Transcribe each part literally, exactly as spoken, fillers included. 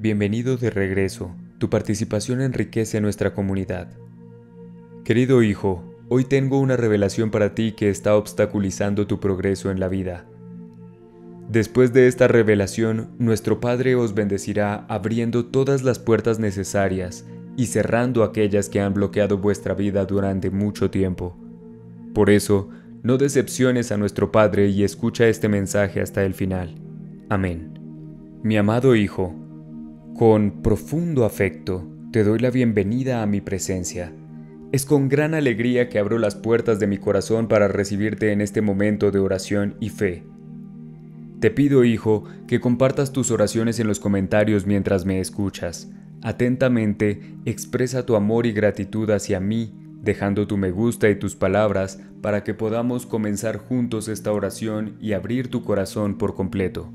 bienvenido de regreso. Tu participación enriquece nuestra comunidad. Querido hijo, hoy tengo una revelación para ti que está obstaculizando tu progreso en la vida. Después de esta revelación, nuestro Padre os bendecirá abriendo todas las puertas necesarias y cerrando aquellas que han bloqueado vuestra vida durante mucho tiempo. Por eso, no decepciones a nuestro Padre y escucha este mensaje hasta el final. Amén. Mi amado hijo, con profundo afecto te doy la bienvenida a mi presencia. Es con gran alegría que abro las puertas de mi corazón para recibirte en este momento de oración y fe. Te pido, hijo, que compartas tus oraciones en los comentarios mientras me escuchas. Atentamente, expresa tu amor y gratitud hacia mí, dejando tu me gusta y tus palabras para que podamos comenzar juntos esta oración y abrir tu corazón por completo.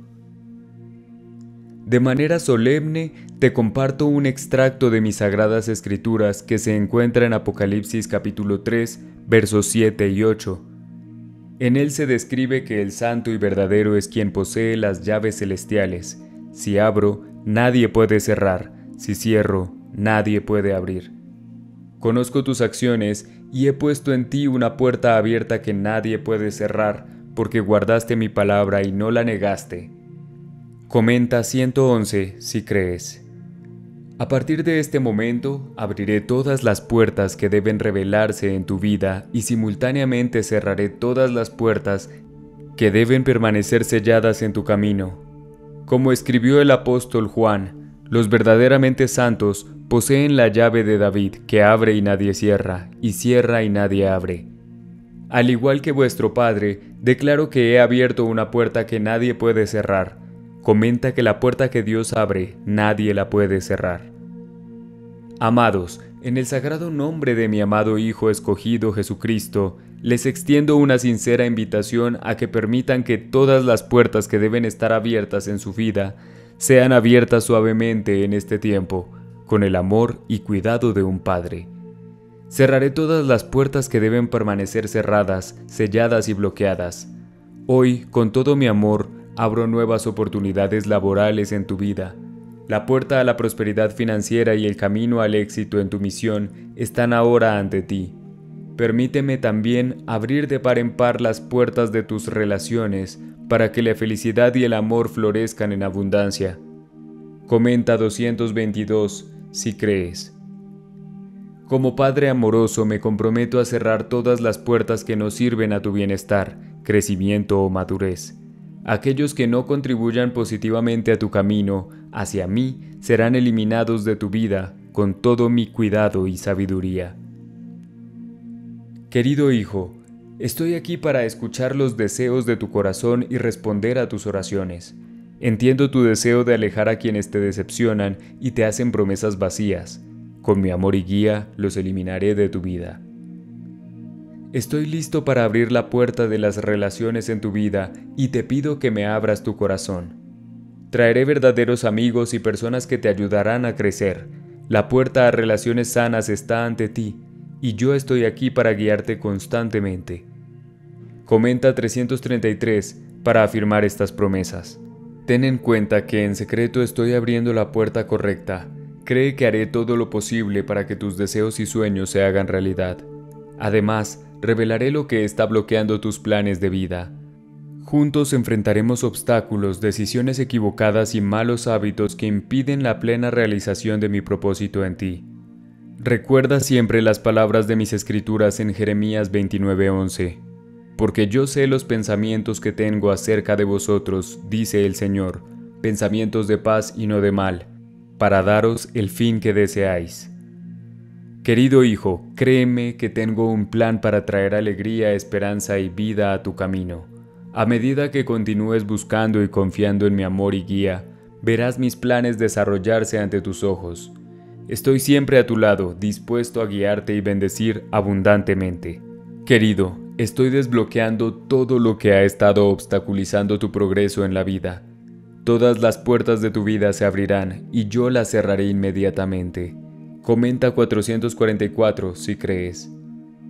De manera solemne, te comparto un extracto de mis sagradas escrituras que se encuentra en Apocalipsis capítulo tres, versos siete y ocho. En él se describe que el santo y verdadero es quien posee las llaves celestiales. Si abro, nadie puede cerrar. Si cierro, nadie puede abrir. Conozco tus acciones y he puesto en ti una puerta abierta que nadie puede cerrar, porque guardaste mi palabra y no la negaste. Comenta ciento once si crees. A partir de este momento, abriré todas las puertas que deben revelarse en tu vida y simultáneamente cerraré todas las puertas que deben permanecer selladas en tu camino. Como escribió el apóstol Juan, los verdaderamente santos poseen la llave de David, que abre y nadie cierra, y cierra y nadie abre. Al igual que vuestro Padre, declaro que he abierto una puerta que nadie puede cerrar. Comenta que la puerta que Dios abre, nadie la puede cerrar. Amados, en el sagrado nombre de mi amado Hijo escogido Jesucristo, les extiendo una sincera invitación a que permitan que todas las puertas que deben estar abiertas en su vida sean abiertas suavemente en este tiempo, con el amor y cuidado de un Padre. Cerraré todas las puertas que deben permanecer cerradas, selladas y bloqueadas. Hoy, con todo mi amor, abro nuevas oportunidades laborales en tu vida. La puerta a la prosperidad financiera y el camino al éxito en tu misión están ahora ante ti. Permíteme también abrir de par en par las puertas de tus relaciones para que la felicidad y el amor florezcan en abundancia. Comenta doscientos veintidós si crees. Como Padre amoroso me comprometo a cerrar todas las puertas que no sirven a tu bienestar, crecimiento o madurez. Aquellos que no contribuyan positivamente a tu camino, hacia mí, serán eliminados de tu vida con todo mi cuidado y sabiduría. Querido hijo, estoy aquí para escuchar los deseos de tu corazón y responder a tus oraciones. Entiendo tu deseo de alejar a quienes te decepcionan y te hacen promesas vacías. Con mi amor y guía los eliminaré de tu vida. Estoy listo para abrir la puerta de las relaciones en tu vida y te pido que me abras tu corazón. Traeré verdaderos amigos y personas que te ayudarán a crecer. La puerta a relaciones sanas está ante ti y yo estoy aquí para guiarte constantemente. Comenta trescientos treinta y tres para afirmar estas promesas. Ten en cuenta que en secreto estoy abriendo la puerta correcta. Cree que haré todo lo posible para que tus deseos y sueños se hagan realidad. Además, revelaré lo que está bloqueando tus planes de vida. Juntos enfrentaremos obstáculos, decisiones equivocadas y malos hábitos que impiden la plena realización de mi propósito en ti. Recuerda siempre las palabras de mis escrituras en Jeremías veintinueve once. Porque yo sé los pensamientos que tengo acerca de vosotros, dice el Señor, pensamientos de paz y no de mal, para daros el fin que deseáis. Querido hijo, créeme que tengo un plan para traer alegría, esperanza y vida a tu camino. A medida que continúes buscando y confiando en mi amor y guía, verás mis planes desarrollarse ante tus ojos. Estoy siempre a tu lado, dispuesto a guiarte y bendecir abundantemente. Querido, estoy desbloqueando todo lo que ha estado obstaculizando tu progreso en la vida. Todas las puertas de tu vida se abrirán y yo las cerraré inmediatamente. Comenta cuatrocientos cuarenta y cuatro si crees.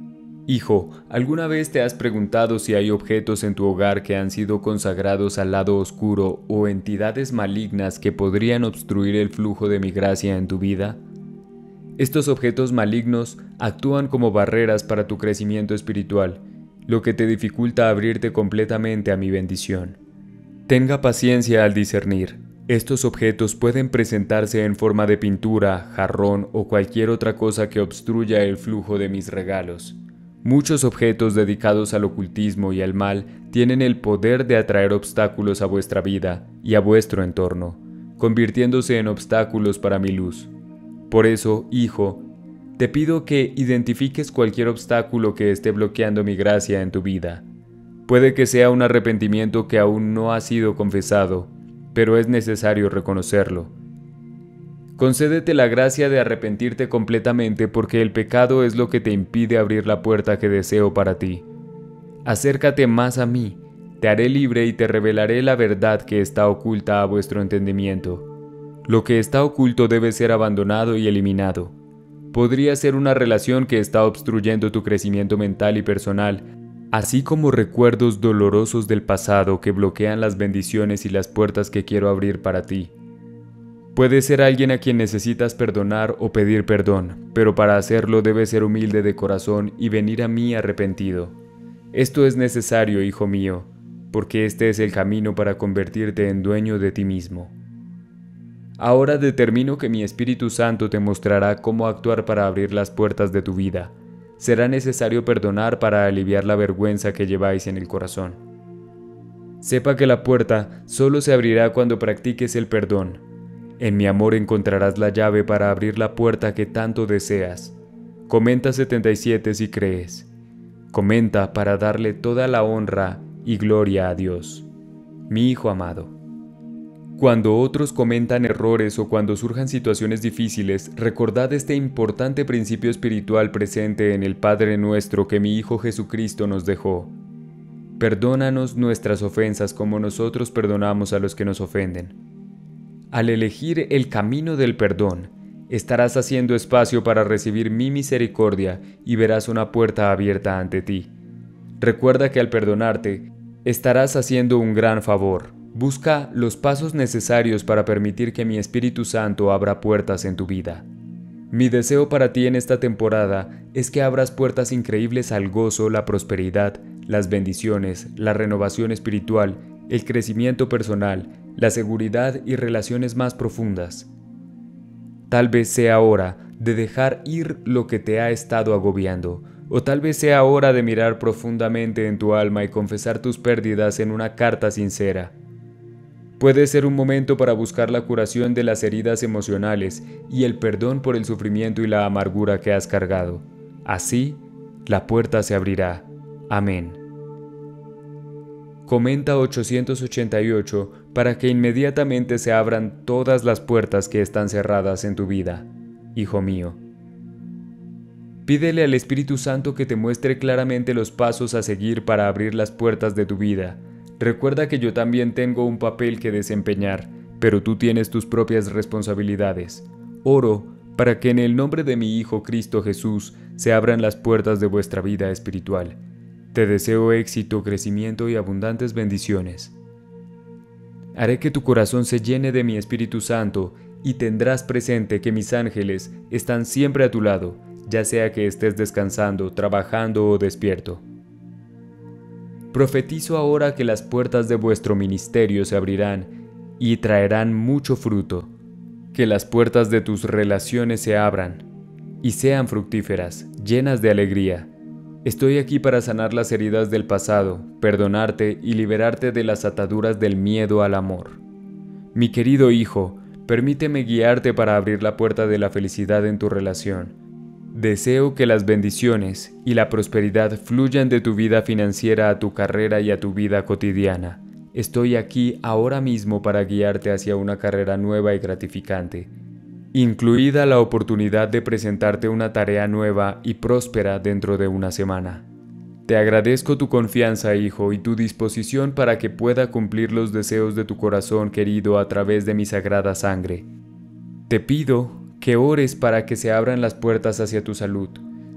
Hijo, ¿alguna vez te has preguntado si hay objetos en tu hogar que han sido consagrados al lado oscuro o entidades malignas que podrían obstruir el flujo de mi gracia en tu vida? Estos objetos malignos actúan como barreras para tu crecimiento espiritual, lo que te dificulta abrirte completamente a mi bendición. Tenga paciencia al discernir. Estos objetos pueden presentarse en forma de pintura, jarrón o cualquier otra cosa que obstruya el flujo de mis regalos. Muchos objetos dedicados al ocultismo y al mal tienen el poder de atraer obstáculos a vuestra vida y a vuestro entorno, convirtiéndose en obstáculos para mi luz. Por eso, hijo, te pido que identifiques cualquier obstáculo que esté bloqueando mi gracia en tu vida. Puede que sea un arrepentimiento que aún no ha sido confesado, pero es necesario reconocerlo. Concédete la gracia de arrepentirte completamente porque el pecado es lo que te impide abrir la puerta que deseo para ti. Acércate más a mí, te haré libre y te revelaré la verdad que está oculta a vuestro entendimiento. Lo que está oculto debe ser abandonado y eliminado. Podría ser una relación que está obstruyendo tu crecimiento mental y personal, así como recuerdos dolorosos del pasado que bloquean las bendiciones y las puertas que quiero abrir para ti. Puede ser alguien a quien necesitas perdonar o pedir perdón, pero para hacerlo debes ser humilde de corazón y venir a mí arrepentido. Esto es necesario, hijo mío, porque este es el camino para convertirte en dueño de ti mismo. Ahora determino que mi Espíritu Santo te mostrará cómo actuar para abrir las puertas de tu vida. Será necesario perdonar para aliviar la vergüenza que lleváis en el corazón. Sepa que la puerta solo se abrirá cuando practiques el perdón. En mi amor encontrarás la llave para abrir la puerta que tanto deseas. Comenta setenta y siete si crees. Comenta para darle toda la honra y gloria a Dios. Mi hijo amado. Cuando otros comentan errores o cuando surjan situaciones difíciles, recordad este importante principio espiritual presente en el Padre Nuestro que mi Hijo Jesucristo nos dejó. Perdónanos nuestras ofensas como nosotros perdonamos a los que nos ofenden. Al elegir el camino del perdón, estarás haciendo espacio para recibir mi misericordia y verás una puerta abierta ante ti. Recuerda que al perdonarte, estarás haciendo un gran favor. Busca los pasos necesarios para permitir que mi Espíritu Santo abra puertas en tu vida. Mi deseo para ti en esta temporada es que abras puertas increíbles al gozo, la prosperidad, las bendiciones, la renovación espiritual, el crecimiento personal, la seguridad y relaciones más profundas. Tal vez sea hora de dejar ir lo que te ha estado agobiando, o tal vez sea hora de mirar profundamente en tu alma y confesar tus pérdidas en una carta sincera. Puede ser un momento para buscar la curación de las heridas emocionales y el perdón por el sufrimiento y la amargura que has cargado. Así, la puerta se abrirá. Amén. Comenta ochocientos ochenta y ocho para que inmediatamente se abran todas las puertas que están cerradas en tu vida, hijo mío. Pídele al Espíritu Santo que te muestre claramente los pasos a seguir para abrir las puertas de tu vida. Recuerda que yo también tengo un papel que desempeñar, pero tú tienes tus propias responsabilidades. Oro para que en el nombre de mi Hijo Cristo Jesús se abran las puertas de vuestra vida espiritual. Te deseo éxito, crecimiento y abundantes bendiciones. Haré que tu corazón se llene de mi Espíritu Santo y tendrás presente que mis ángeles están siempre a tu lado, ya sea que estés descansando, trabajando o despierto. Profetizo ahora que las puertas de vuestro ministerio se abrirán y traerán mucho fruto, que las puertas de tus relaciones se abran y sean fructíferas, llenas de alegría. Estoy aquí para sanar las heridas del pasado, perdonarte y liberarte de las ataduras del miedo al amor. Mi querido hijo, permíteme guiarte para abrir la puerta de la felicidad en tu relación. Deseo que las bendiciones y la prosperidad fluyan de tu vida financiera a tu carrera y a tu vida cotidiana. Estoy aquí ahora mismo para guiarte hacia una carrera nueva y gratificante, incluida la oportunidad de presentarte una tarea nueva y próspera dentro de una semana. Te agradezco tu confianza, hijo, y tu disposición para que pueda cumplir los deseos de tu corazón querido a través de mi sagrada sangre. Te pido que ores para que se abran las puertas hacia tu salud.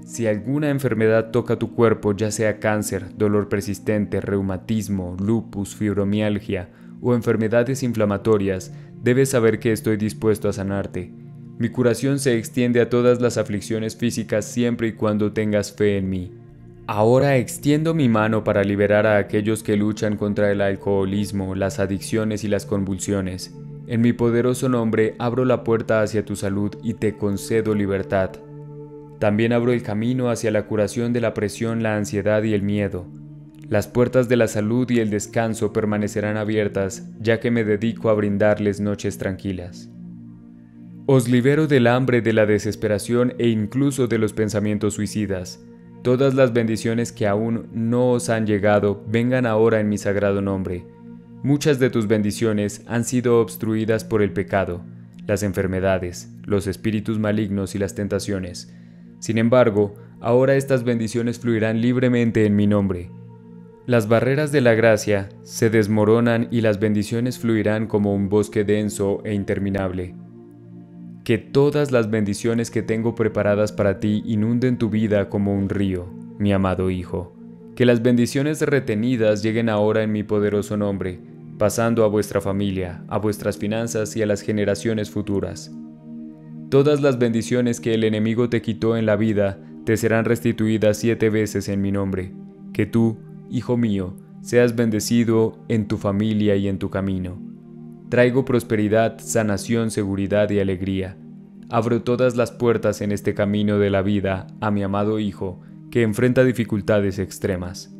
Si alguna enfermedad toca tu cuerpo, ya sea cáncer, dolor persistente, reumatismo, lupus, fibromialgia o enfermedades inflamatorias, debes saber que estoy dispuesto a sanarte. Mi curación se extiende a todas las aflicciones físicas siempre y cuando tengas fe en mí. Ahora extiendo mi mano para liberar a aquellos que luchan contra el alcoholismo, las adicciones y las convulsiones. En mi poderoso nombre abro la puerta hacia tu salud y te concedo libertad. También abro el camino hacia la curación de la presión, la ansiedad y el miedo. Las puertas de la salud y el descanso permanecerán abiertas, ya que me dedico a brindarles noches tranquilas. Os libero del hambre, de la desesperación e incluso de los pensamientos suicidas. Todas las bendiciones que aún no os han llegado, vengan ahora en mi sagrado nombre. Muchas de tus bendiciones han sido obstruidas por el pecado, las enfermedades, los espíritus malignos y las tentaciones. Sin embargo, ahora estas bendiciones fluirán libremente en mi nombre. Las barreras de la gracia se desmoronan y las bendiciones fluirán como un bosque denso e interminable. Que todas las bendiciones que tengo preparadas para ti inunden tu vida como un río, mi amado Hijo. Que las bendiciones retenidas lleguen ahora en mi poderoso nombre, pasando a vuestra familia, a vuestras finanzas y a las generaciones futuras. Todas las bendiciones que el enemigo te quitó en la vida te serán restituidas siete veces en mi nombre. Que tú, hijo mío, seas bendecido en tu familia y en tu camino. Traigo prosperidad, sanación, seguridad y alegría. Abro todas las puertas en este camino de la vida a mi amado Hijo, que enfrenta dificultades extremas.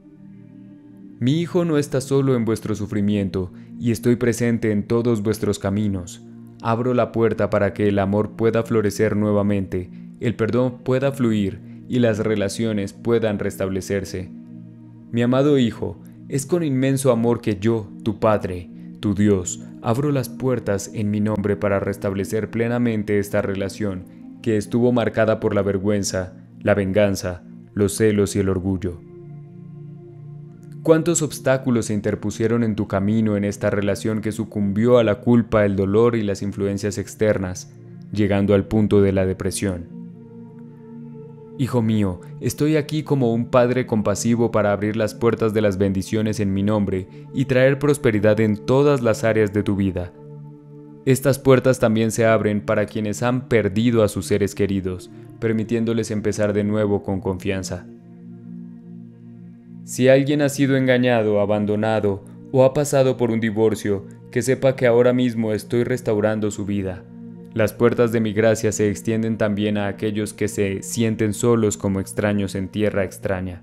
Mi Hijo no está solo en vuestro sufrimiento, y estoy presente en todos vuestros caminos. Abro la puerta para que el amor pueda florecer nuevamente, el perdón pueda fluir y las relaciones puedan restablecerse. Mi amado Hijo, es con inmenso amor que yo, tu Padre, tu Dios, abro las puertas en mi nombre para restablecer plenamente esta relación que estuvo marcada por la vergüenza, la venganza, los celos y el orgullo. ¿Cuántos obstáculos se interpusieron en tu camino en esta relación que sucumbió a la culpa, el dolor y las influencias externas, llegando al punto de la depresión? Hijo mío, estoy aquí como un padre compasivo para abrir las puertas de las bendiciones en mi nombre y traer prosperidad en todas las áreas de tu vida. Estas puertas también se abren para quienes han perdido a sus seres queridos, permitiéndoles empezar de nuevo con confianza. Si alguien ha sido engañado, abandonado o ha pasado por un divorcio, que sepa que ahora mismo estoy restaurando su vida. Las puertas de mi gracia se extienden también a aquellos que se sienten solos como extraños en tierra extraña.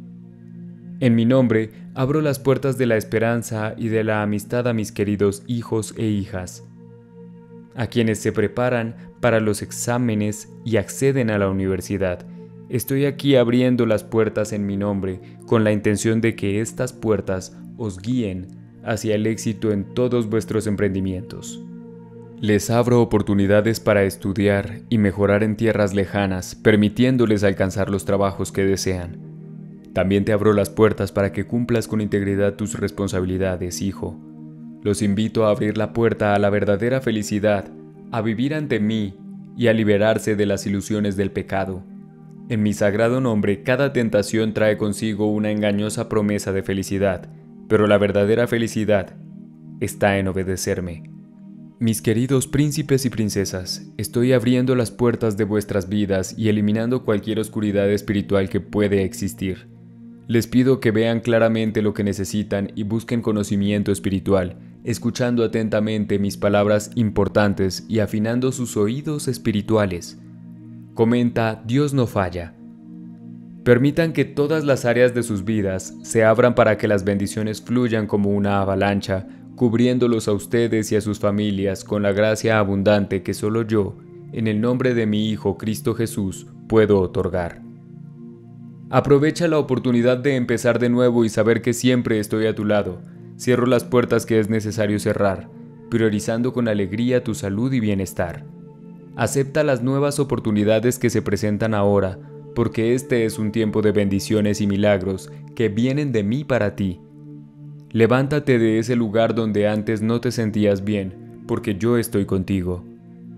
En mi nombre, abro las puertas de la esperanza y de la amistad a mis queridos hijos e hijas, a quienes se preparan para los exámenes y acceden a la universidad. Estoy aquí abriendo las puertas en mi nombre, con la intención de que estas puertas os guíen hacia el éxito en todos vuestros emprendimientos. Les abro oportunidades para estudiar y mejorar en tierras lejanas, permitiéndoles alcanzar los trabajos que desean. También te abro las puertas para que cumplas con integridad tus responsabilidades, hijo. Los invito a abrir la puerta a la verdadera felicidad, a vivir ante mí y a liberarse de las ilusiones del pecado. En mi sagrado nombre, cada tentación trae consigo una engañosa promesa de felicidad, pero la verdadera felicidad está en obedecerme. Mis queridos príncipes y princesas, estoy abriendo las puertas de vuestras vidas y eliminando cualquier oscuridad espiritual que puede existir. Les pido que vean claramente lo que necesitan y busquen conocimiento espiritual, escuchando atentamente mis palabras importantes y afinando sus oídos espirituales. Comenta Dios no falla. Permitan que todas las áreas de sus vidas se abran para que las bendiciones fluyan como una avalancha, cubriéndolos a ustedes y a sus familias con la gracia abundante que solo yo, en el nombre de mi Hijo Cristo Jesús, puedo otorgar. Aprovecha la oportunidad de empezar de nuevo y saber que siempre estoy a tu lado. Cierro las puertas que es necesario cerrar, priorizando con alegría tu salud y bienestar. Acepta las nuevas oportunidades que se presentan ahora, porque este es un tiempo de bendiciones y milagros que vienen de mí para ti. Levántate de ese lugar donde antes no te sentías bien, porque yo estoy contigo.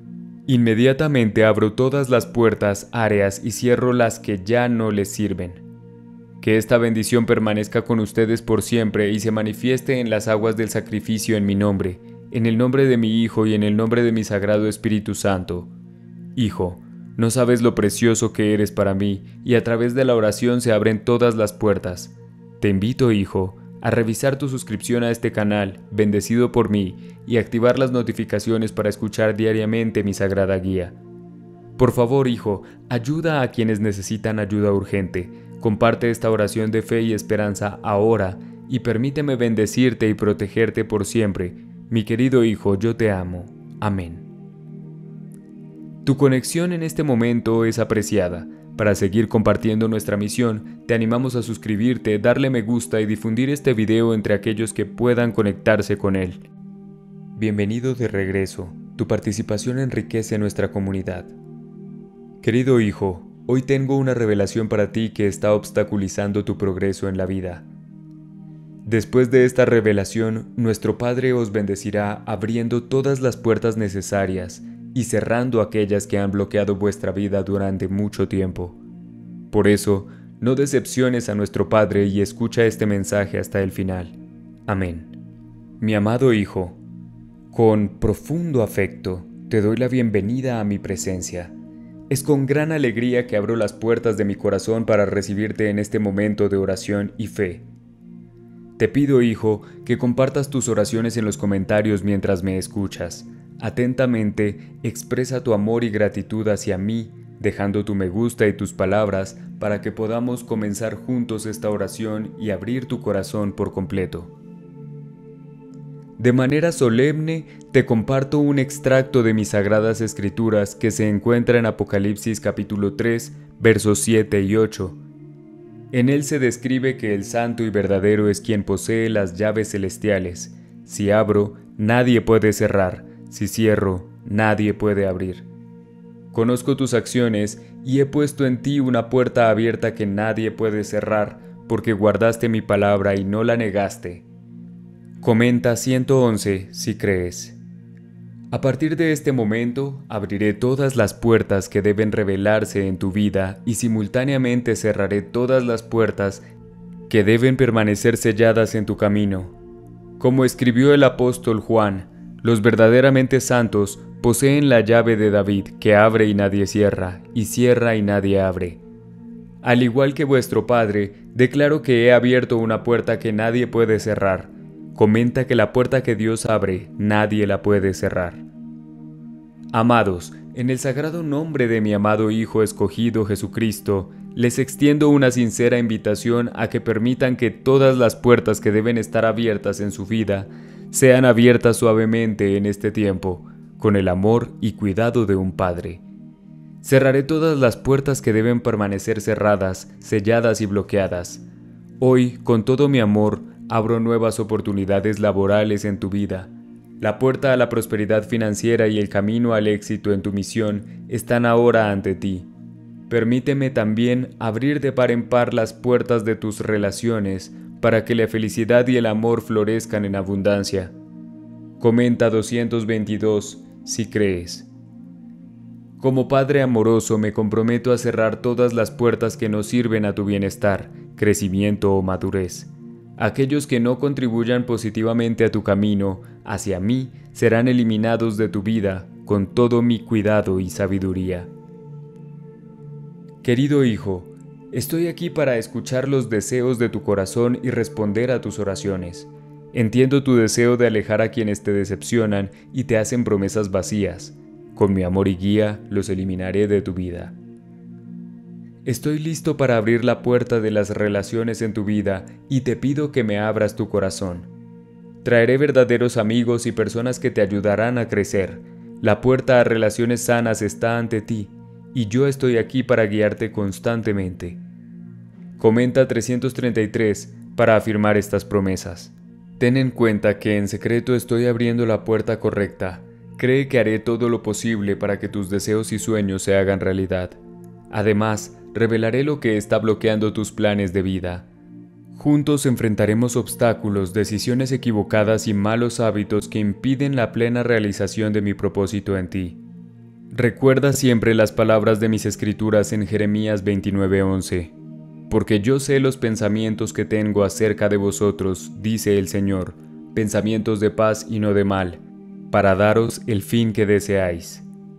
Inmediatamente abro todas las puertas, áreas y cierro las que ya no les sirven. Que esta bendición permanezca con ustedes por siempre y se manifieste en las aguas del sacrificio en mi nombre, en el nombre de mi Hijo y en el nombre de mi Sagrado Espíritu Santo. Hijo, no sabes lo precioso que eres para mí, y a través de la oración se abren todas las puertas. Te invito, hijo, a revisar tu suscripción a este canal, bendecido por mí, y activar las notificaciones para escuchar diariamente mi sagrada guía. Por favor, hijo, ayuda a quienes necesitan ayuda urgente. Comparte esta oración de fe y esperanza ahora, y permíteme bendecirte y protegerte por siempre. Mi querido hijo, yo te amo. Amén. Tu conexión en este momento es apreciada. Para seguir compartiendo nuestra misión, te animamos a suscribirte, darle me gusta y difundir este video entre aquellos que puedan conectarse con él. Bienvenido de regreso. Tu participación enriquece nuestra comunidad. Querido hijo, hoy tengo una revelación para ti que está obstaculizando tu progreso en la vida. Después de esta revelación, nuestro Padre os bendecirá abriendo todas las puertas necesarias y cerrando aquellas que han bloqueado vuestra vida durante mucho tiempo. Por eso, no decepciones a nuestro Padre y escucha este mensaje hasta el final. Amén. Mi amado Hijo, con profundo afecto te doy la bienvenida a mi presencia. Es con gran alegría que abro las puertas de mi corazón para recibirte en este momento de oración y fe. Te pido, hijo, que compartas tus oraciones en los comentarios mientras me escuchas. Atentamente, expresa tu amor y gratitud hacia mí, dejando tu me gusta y tus palabras para que podamos comenzar juntos esta oración y abrir tu corazón por completo. De manera solemne, te comparto un extracto de mis sagradas escrituras que se encuentra en Apocalipsis capítulo tres, versos siete y ocho. En él se describe que el santo y verdadero es quien posee las llaves celestiales. Si abro, nadie puede cerrar. Si cierro, nadie puede abrir. Conozco tus acciones y he puesto en ti una puerta abierta que nadie puede cerrar, porque guardaste mi palabra y no la negaste. Comenta ciento once si crees. A partir de este momento, abriré todas las puertas que deben revelarse en tu vida y simultáneamente cerraré todas las puertas que deben permanecer selladas en tu camino. Como escribió el apóstol Juan, los verdaderamente santos poseen la llave de David, que abre y nadie cierra, y cierra y nadie abre. Al igual que vuestro Padre, declaro que he abierto una puerta que nadie puede cerrar. Comenta que la puerta que Dios abre, nadie la puede cerrar. Amados, en el sagrado nombre de mi amado Hijo escogido Jesucristo, les extiendo una sincera invitación a que permitan que todas las puertas que deben estar abiertas en su vida sean abiertas suavemente en este tiempo, con el amor y cuidado de un Padre. Cerraré todas las puertas que deben permanecer cerradas, selladas y bloqueadas. Hoy, con todo mi amor, abro nuevas oportunidades laborales en tu vida. La puerta a la prosperidad financiera y el camino al éxito en tu misión están ahora ante ti. Permíteme también abrir de par en par las puertas de tus relaciones para que la felicidad y el amor florezcan en abundancia. Comenta doscientos veintidós si crees. Como Padre amoroso me comprometo a cerrar todas las puertas que no sirven a tu bienestar, crecimiento o madurez. Aquellos que no contribuyan positivamente a tu camino, hacia mí, serán eliminados de tu vida con todo mi cuidado y sabiduría. Querido hijo, estoy aquí para escuchar los deseos de tu corazón y responder a tus oraciones. Entiendo tu deseo de alejar a quienes te decepcionan y te hacen promesas vacías. Con mi amor y guía los eliminaré de tu vida. Estoy listo para abrir la puerta de las relaciones en tu vida y te pido que me abras tu corazón. Traeré verdaderos amigos y personas que te ayudarán a crecer. La puerta a relaciones sanas está ante ti y yo estoy aquí para guiarte constantemente. Comenta trescientos treinta y tres para afirmar estas promesas. Ten en cuenta que en secreto estoy abriendo la puerta correcta. Cree que haré todo lo posible para que tus deseos y sueños se hagan realidad. Además, revelaré lo que está bloqueando tus planes de vida. Juntos enfrentaremos obstáculos, decisiones equivocadas y malos hábitos que impiden la plena realización de mi propósito en ti. Recuerda siempre las palabras de mis escrituras en Jeremías veintinueve once. Porque yo sé los pensamientos que tengo acerca de vosotros, dice el Señor, pensamientos de paz y no de mal, para daros el fin que deseáis.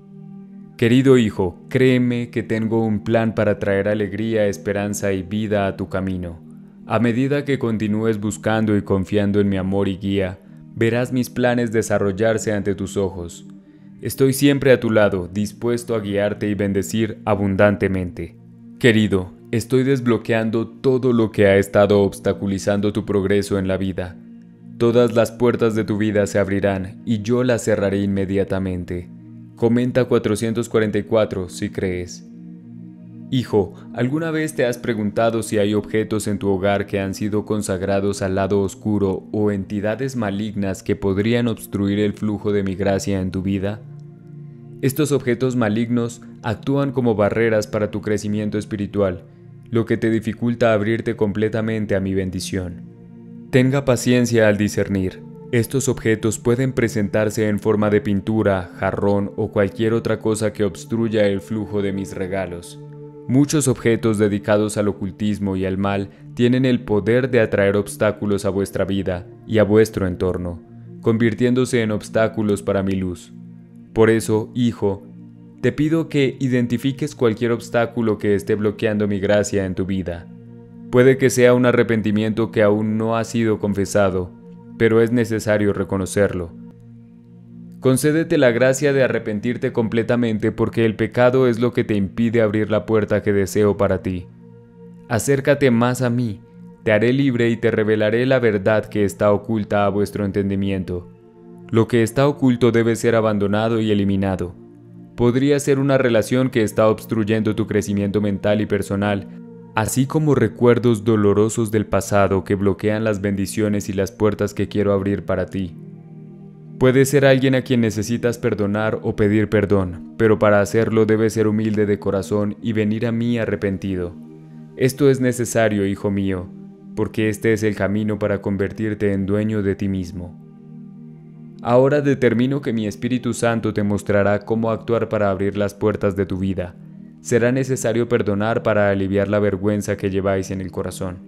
Querido hijo, créeme que tengo un plan para traer alegría, esperanza y vida a tu camino. A medida que continúes buscando y confiando en mi amor y guía, verás mis planes desarrollarse ante tus ojos. Estoy siempre a tu lado, dispuesto a guiarte y bendecir abundantemente. Querido, estoy desbloqueando todo lo que ha estado obstaculizando tu progreso en la vida. Todas las puertas de tu vida se abrirán y yo las cerraré inmediatamente. Comenta cuatrocientos cuarenta y cuatro si crees. Hijo, ¿alguna vez te has preguntado si hay objetos en tu hogar que han sido consagrados al lado oscuro o entidades malignas que podrían obstruir el flujo de mi gracia en tu vida? Estos objetos malignos actúan como barreras para tu crecimiento espiritual, lo que te dificulta abrirte completamente a mi bendición. Tenga paciencia al discernir. Estos objetos pueden presentarse en forma de pintura, jarrón o cualquier otra cosa que obstruya el flujo de mis regalos. Muchos objetos dedicados al ocultismo y al mal tienen el poder de atraer obstáculos a vuestra vida y a vuestro entorno, convirtiéndose en obstáculos para mi luz. Por eso, hijo, te pido que identifiques cualquier obstáculo que esté bloqueando mi gracia en tu vida. Puede que sea un arrepentimiento que aún no ha sido confesado, pero es necesario reconocerlo. Concédete la gracia de arrepentirte completamente porque el pecado es lo que te impide abrir la puerta que deseo para ti. Acércate más a mí, te haré libre y te revelaré la verdad que está oculta a vuestro entendimiento. Lo que está oculto debe ser abandonado y eliminado. Podría ser una relación que está obstruyendo tu crecimiento mental y personal, así como recuerdos dolorosos del pasado que bloquean las bendiciones y las puertas que quiero abrir para ti. Puede ser alguien a quien necesitas perdonar o pedir perdón, pero para hacerlo debes ser humilde de corazón y venir a mí arrepentido. Esto es necesario, hijo mío, porque este es el camino para convertirte en dueño de ti mismo. Ahora determino que mi Espíritu Santo te mostrará cómo actuar para abrir las puertas de tu vida. Será necesario perdonar para aliviar la vergüenza que lleváis en el corazón.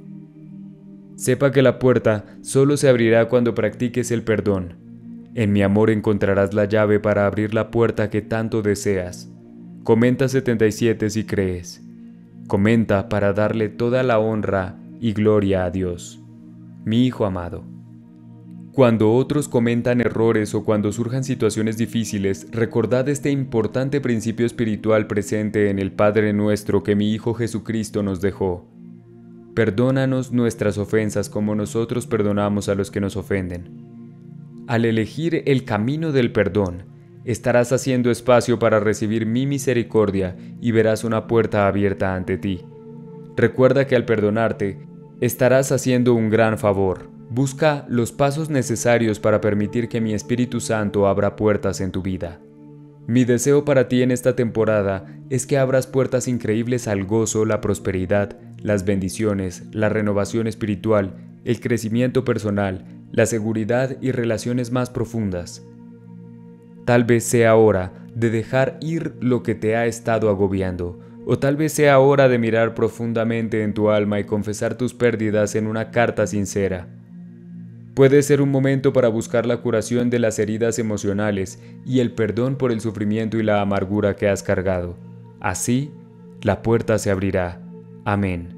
Sepa que la puerta solo se abrirá cuando practiques el perdón. En mi amor encontrarás la llave para abrir la puerta que tanto deseas. Comenta setenta y siete si crees. Comenta para darle toda la honra y gloria a Dios. Mi hijo amado. Cuando otros comentan errores o cuando surjan situaciones difíciles, recordad este importante principio espiritual presente en el Padre Nuestro que mi Hijo Jesucristo nos dejó. Perdónanos nuestras ofensas como nosotros perdonamos a los que nos ofenden. Al elegir el camino del perdón, estarás haciendo espacio para recibir mi misericordia y verás una puerta abierta ante ti. Recuerda que al perdonarte, estarás haciendo un gran favor. Busca los pasos necesarios para permitir que mi Espíritu Santo abra puertas en tu vida. Mi deseo para ti en esta temporada es que abras puertas increíbles al gozo, la prosperidad, las bendiciones, la renovación espiritual, el crecimiento personal, la seguridad y relaciones más profundas. Tal vez sea hora de dejar ir lo que te ha estado agobiando, o tal vez sea hora de mirar profundamente en tu alma y confesar tus pérdidas en una carta sincera. Puede ser un momento para buscar la curación de las heridas emocionales y el perdón por el sufrimiento y la amargura que has cargado. Así, la puerta se abrirá. Amén.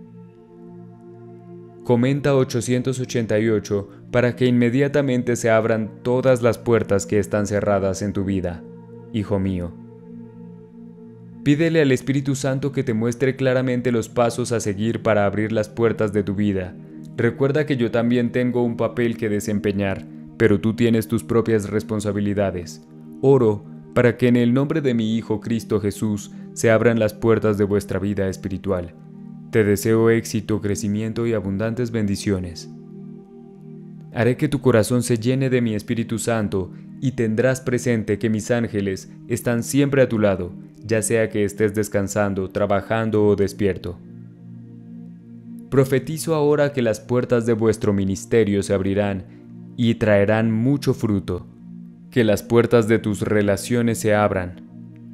Comenta ochocientos ochenta y ocho para que inmediatamente se abran todas las puertas que están cerradas en tu vida, hijo mío. Pídele al Espíritu Santo que te muestre claramente los pasos a seguir para abrir las puertas de tu vida. Recuerda que yo también tengo un papel que desempeñar, pero tú tienes tus propias responsabilidades. Oro para que en el nombre de mi Hijo Cristo Jesús se abran las puertas de vuestra vida espiritual. Te deseo éxito, crecimiento y abundantes bendiciones. Haré que tu corazón se llene de mi Espíritu Santo y tendrás presente que mis ángeles están siempre a tu lado, ya sea que estés descansando, trabajando o despierto. Profetizo ahora que las puertas de vuestro ministerio se abrirán y traerán mucho fruto, que las puertas de tus relaciones se abran,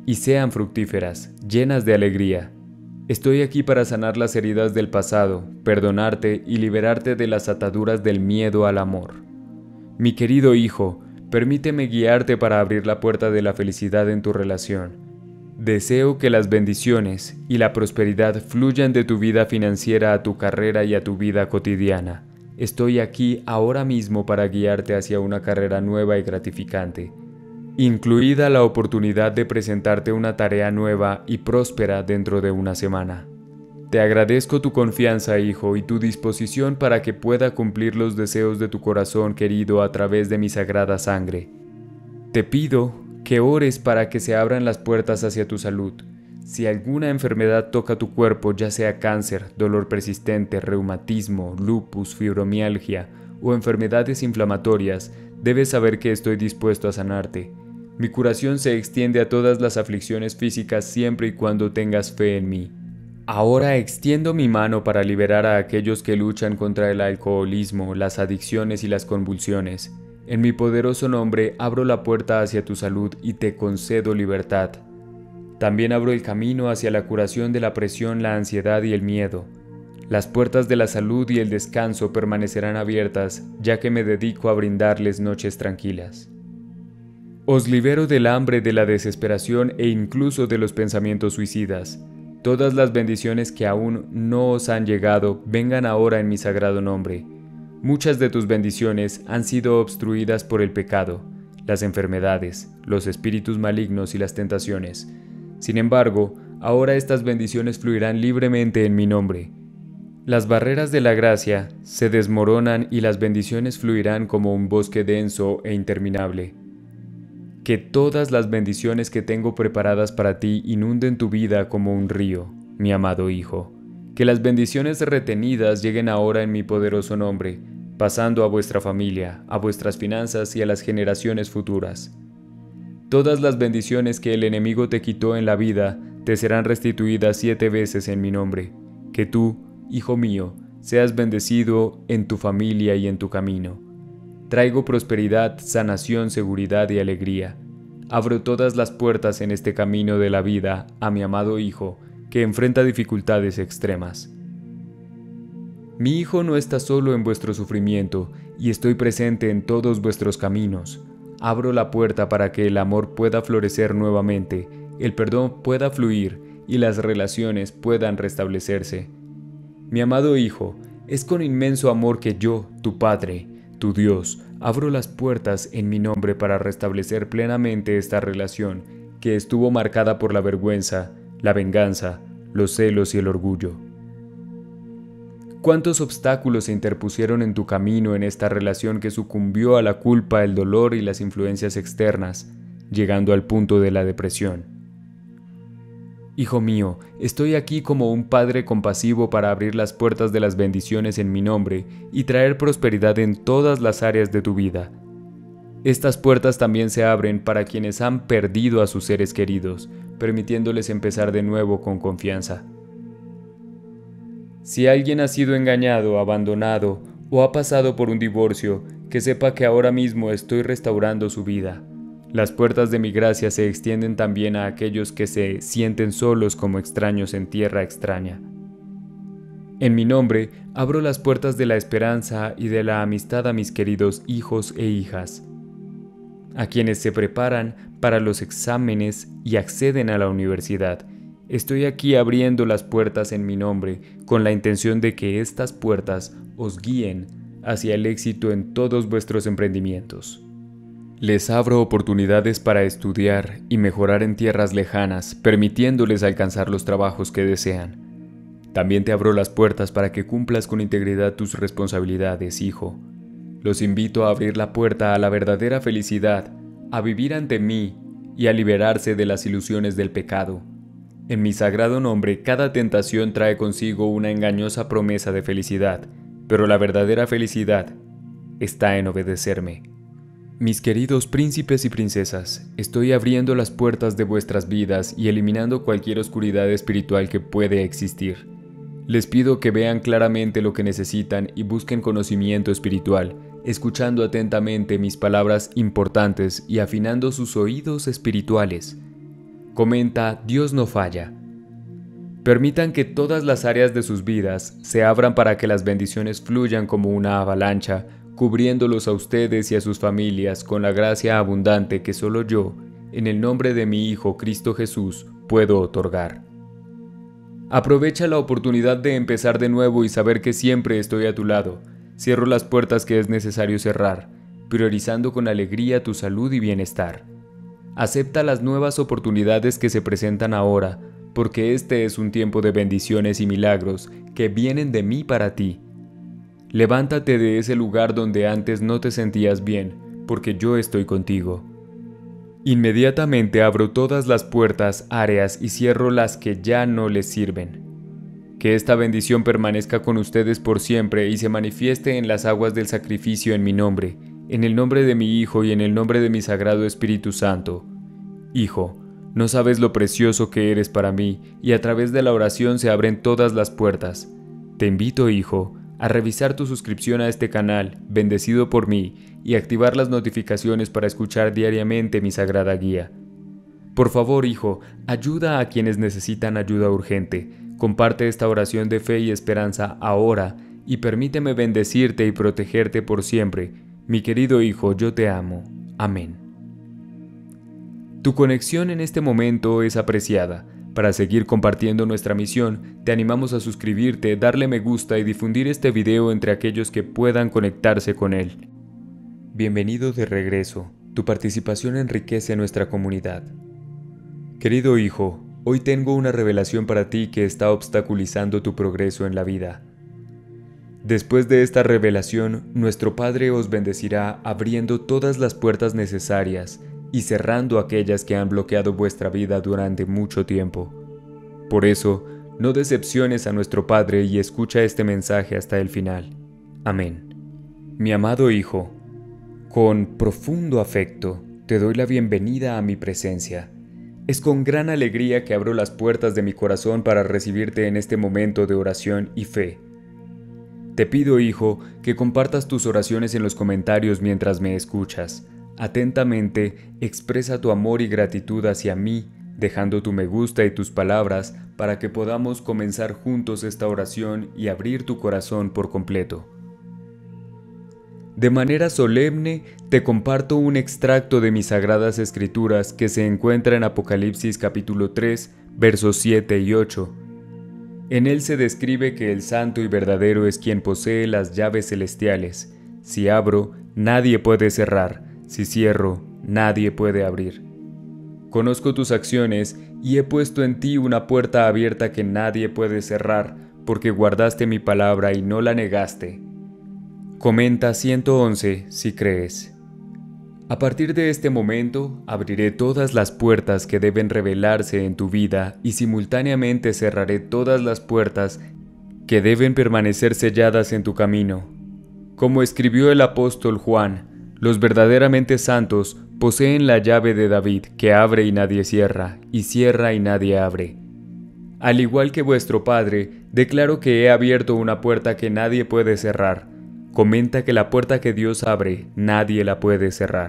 y sean fructíferas, llenas de alegría. Estoy aquí para sanar las heridas del pasado, perdonarte y liberarte de las ataduras del miedo al amor. Mi querido hijo, permíteme guiarte para abrir la puerta de la felicidad en tu relación. Deseo que las bendiciones y la prosperidad fluyan de tu vida financiera a tu carrera y a tu vida cotidiana. Estoy aquí ahora mismo para guiarte hacia una carrera nueva y gratificante, incluida la oportunidad de presentarte una tarea nueva y próspera dentro de una semana. Te agradezco tu confianza, hijo, y tu disposición para que pueda cumplir los deseos de tu corazón querido a través de mi sagrada sangre. Te pido que ores para que se abran las puertas hacia tu salud. Si alguna enfermedad toca tu cuerpo, ya sea cáncer, dolor persistente, reumatismo, lupus, fibromialgia o enfermedades inflamatorias, debes saber que estoy dispuesto a sanarte. Mi curación se extiende a todas las aflicciones físicas siempre y cuando tengas fe en mí. Ahora extiendo mi mano para liberar a aquellos que luchan contra el alcoholismo, las adicciones y las convulsiones. En mi poderoso nombre abro la puerta hacia tu salud y te concedo libertad. También abro el camino hacia la curación de la presión, la ansiedad y el miedo. Las puertas de la salud y el descanso permanecerán abiertas, ya que me dedico a brindarles noches tranquilas. Os libero del hambre, de la desesperación e incluso de los pensamientos suicidas. Todas las bendiciones que aún no os han llegado, vengan ahora en mi sagrado nombre. Muchas de tus bendiciones han sido obstruidas por el pecado, las enfermedades, los espíritus malignos y las tentaciones. Sin embargo, ahora estas bendiciones fluirán libremente en mi nombre. Las barreras de la gracia se desmoronan y las bendiciones fluirán como un bosque denso e interminable. Que todas las bendiciones que tengo preparadas para ti inunden tu vida como un río, mi amado hijo. Que las bendiciones retenidas lleguen ahora en mi poderoso nombre, pasando a vuestra familia, a vuestras finanzas y a las generaciones futuras. Todas las bendiciones que el enemigo te quitó en la vida te serán restituidas siete veces en mi nombre. Que tú, hijo mío, seas bendecido en tu familia y en tu camino. Traigo prosperidad, sanación, seguridad y alegría. Abro todas las puertas en este camino de la vida a mi amado hijo, que enfrenta dificultades extremas. Mi hijo no está solo en vuestro sufrimiento, y estoy presente en todos vuestros caminos. Abro la puerta para que el amor pueda florecer nuevamente, el perdón pueda fluir y las relaciones puedan restablecerse. Mi amado hijo, es con inmenso amor que yo, tu Padre, tu Dios, abro las puertas en mi nombre para restablecer plenamente esta relación que estuvo marcada por la vergüenza, la venganza, los celos y el orgullo. ¿Cuántos obstáculos se interpusieron en tu camino en esta relación que sucumbió a la culpa, el dolor y las influencias externas, llegando al punto de la depresión? Hijo mío, estoy aquí como un padre compasivo para abrir las puertas de las bendiciones en mi nombre y traer prosperidad en todas las áreas de tu vida. Estas puertas también se abren para quienes han perdido a sus seres queridos, permitiéndoles empezar de nuevo con confianza. Si alguien ha sido engañado, abandonado o ha pasado por un divorcio, que sepa que ahora mismo estoy restaurando su vida. Las puertas de mi gracia se extienden también a aquellos que se sienten solos como extraños en tierra extraña. En mi nombre, abro las puertas de la esperanza y de la amistad a mis queridos hijos e hijas, a quienes se preparan para los exámenes y acceden a la universidad. Estoy aquí abriendo las puertas en mi nombre con la intención de que estas puertas os guíen hacia el éxito en todos vuestros emprendimientos. Les abro oportunidades para estudiar y mejorar en tierras lejanas, permitiéndoles alcanzar los trabajos que desean. También te abro las puertas para que cumplas con integridad tus responsabilidades, hijo. Los invito a abrir la puerta a la verdadera felicidad, a vivir ante mí y a liberarse de las ilusiones del pecado. En mi sagrado nombre, cada tentación trae consigo una engañosa promesa de felicidad, pero la verdadera felicidad está en obedecerme. Mis queridos príncipes y princesas, estoy abriendo las puertas de vuestras vidas y eliminando cualquier oscuridad espiritual que puede existir. Les pido que vean claramente lo que necesitan y busquen conocimiento espiritual, escuchando atentamente mis palabras importantes y afinando sus oídos espirituales. Comenta Dios no falla. Permitan que todas las áreas de sus vidas se abran para que las bendiciones fluyan como una avalancha, cubriéndolos a ustedes y a sus familias con la gracia abundante que solo yo, en el nombre de mi Hijo Cristo Jesús, puedo otorgar. Aprovecha la oportunidad de empezar de nuevo y saber que siempre estoy a tu lado. Cierro las puertas que es necesario cerrar, priorizando con alegría tu salud y bienestar. Acepta las nuevas oportunidades que se presentan ahora, porque este es un tiempo de bendiciones y milagros que vienen de mí para ti. Levántate de ese lugar donde antes no te sentías bien, porque yo estoy contigo. Inmediatamente abro todas las puertas, áreas y cierro las que ya no les sirven. Que esta bendición permanezca con ustedes por siempre y se manifieste en las aguas del sacrificio en mi nombre, en el nombre de mi Hijo y en el nombre de mi Sagrado Espíritu Santo. Hijo, no sabes lo precioso que eres para mí, y a través de la oración se abren todas las puertas. Te invito, hijo, a revisar tu suscripción a este canal, bendecido por mí, y activar las notificaciones para escuchar diariamente mi sagrada guía. Por favor, hijo, ayuda a quienes necesitan ayuda urgente. Comparte esta oración de fe y esperanza ahora, y permíteme bendecirte y protegerte por siempre. Mi querido hijo, yo te amo. Amén. Tu conexión en este momento es apreciada. Para seguir compartiendo nuestra misión, te animamos a suscribirte, darle me gusta y difundir este video entre aquellos que puedan conectarse con él. Bienvenido de regreso. Tu participación enriquece nuestra comunidad. Querido hijo, hoy tengo una revelación para ti que está obstaculizando tu progreso en la vida. Después de esta revelación, nuestro Padre os bendecirá abriendo todas las puertas necesarias y cerrando aquellas que han bloqueado vuestra vida durante mucho tiempo. Por eso, no decepciones a nuestro Padre y escucha este mensaje hasta el final. Amén. Mi amado Hijo, con profundo afecto te doy la bienvenida a mi presencia. Es con gran alegría que abro las puertas de mi corazón para recibirte en este momento de oración y fe. Te pido, hijo, que compartas tus oraciones en los comentarios mientras me escuchas. Atentamente, expresa tu amor y gratitud hacia mí, dejando tu me gusta y tus palabras para que podamos comenzar juntos esta oración y abrir tu corazón por completo. De manera solemne, te comparto un extracto de mis sagradas escrituras que se encuentra en Apocalipsis capítulo tres, versos siete y ocho. En él se describe que el santo y verdadero es quien posee las llaves celestiales. Si abro, nadie puede cerrar. Si cierro, nadie puede abrir. Conozco tus acciones y he puesto en ti una puerta abierta que nadie puede cerrar, porque guardaste mi palabra y no la negaste. Comenta ciento once si crees. A partir de este momento, abriré todas las puertas que deben revelarse en tu vida y simultáneamente cerraré todas las puertas que deben permanecer selladas en tu camino. Como escribió el apóstol Juan, los verdaderamente santos poseen la llave de David, que abre y nadie cierra, y cierra y nadie abre. Al igual que vuestro Padre, declaro que he abierto una puerta que nadie puede cerrar. Comenta que la puerta que Dios abre, nadie la puede cerrar.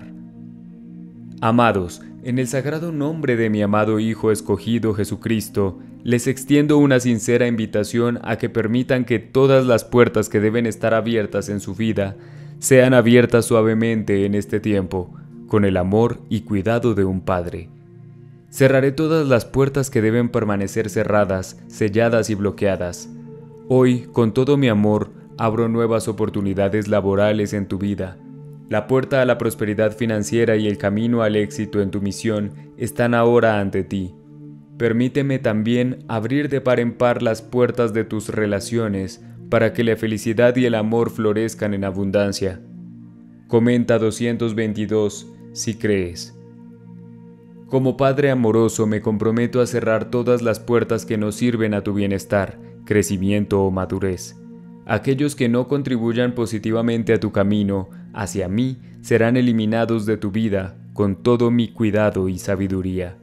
Amados, en el sagrado nombre de mi amado Hijo escogido Jesucristo, les extiendo una sincera invitación a que permitan que todas las puertas que deben estar abiertas en su vida sean abiertas suavemente en este tiempo, con el amor y cuidado de un Padre. Cerraré todas las puertas que deben permanecer cerradas, selladas y bloqueadas. Hoy, con todo mi amor, abro nuevas oportunidades laborales en tu vida. La puerta a la prosperidad financiera y el camino al éxito en tu misión están ahora ante ti. Permíteme también abrir de par en par las puertas de tus relaciones para que la felicidad y el amor florezcan en abundancia. Comenta doscientos veintidós si crees. Como Padre amoroso me comprometo a cerrar todas las puertas que no sirven a tu bienestar, crecimiento o madurez. Aquellos que no contribuyan positivamente a tu camino, hacia mí, serán eliminados de tu vida con todo mi cuidado y sabiduría.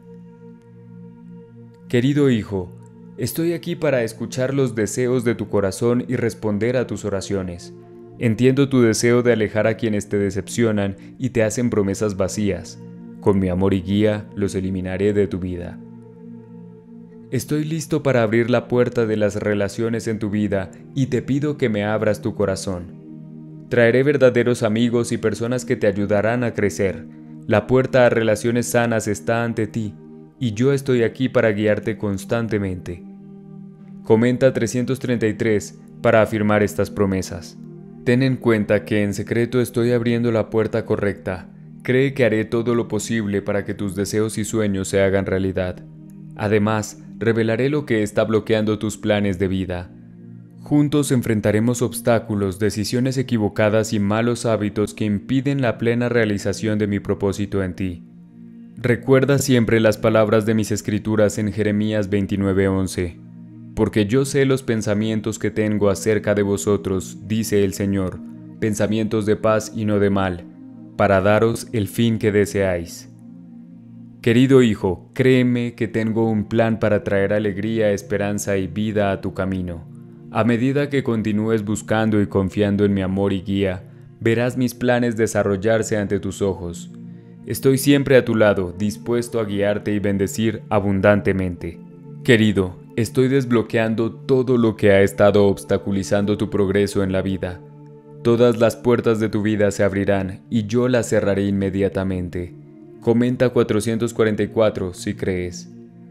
Querido hijo, estoy aquí para escuchar los deseos de tu corazón y responder a tus oraciones. Entiendo tu deseo de alejar a quienes te decepcionan y te hacen promesas vacías. Con mi amor y guía los eliminaré de tu vida. Estoy listo para abrir la puerta de las relaciones en tu vida y te pido que me abras tu corazón. Traeré verdaderos amigos y personas que te ayudarán a crecer. La puerta a relaciones sanas está ante ti y yo estoy aquí para guiarte constantemente. Comenta trescientos treinta y tres para afirmar estas promesas. Ten en cuenta que en secreto estoy abriendo la puerta correcta. Cree que haré todo lo posible para que tus deseos y sueños se hagan realidad. Además, revelaré lo que está bloqueando tus planes de vida. Juntos enfrentaremos obstáculos, decisiones equivocadas y malos hábitos que impiden la plena realización de mi propósito en ti. Recuerda siempre las palabras de mis escrituras en Jeremías veintinueve once. Porque yo sé los pensamientos que tengo acerca de vosotros, dice el Señor, pensamientos de paz y no de mal, para daros el fin que deseáis. Querido hijo, créeme que tengo un plan para traer alegría, esperanza y vida a tu camino. A medida que continúes buscando y confiando en mi amor y guía, verás mis planes desarrollarse ante tus ojos. Estoy siempre a tu lado, dispuesto a guiarte y bendecir abundantemente. Querido, estoy desbloqueando todo lo que ha estado obstaculizando tu progreso en la vida. Todas las puertas de tu vida se abrirán y yo las cerraré inmediatamente. Comenta cuatrocientos cuarenta y cuatro si crees.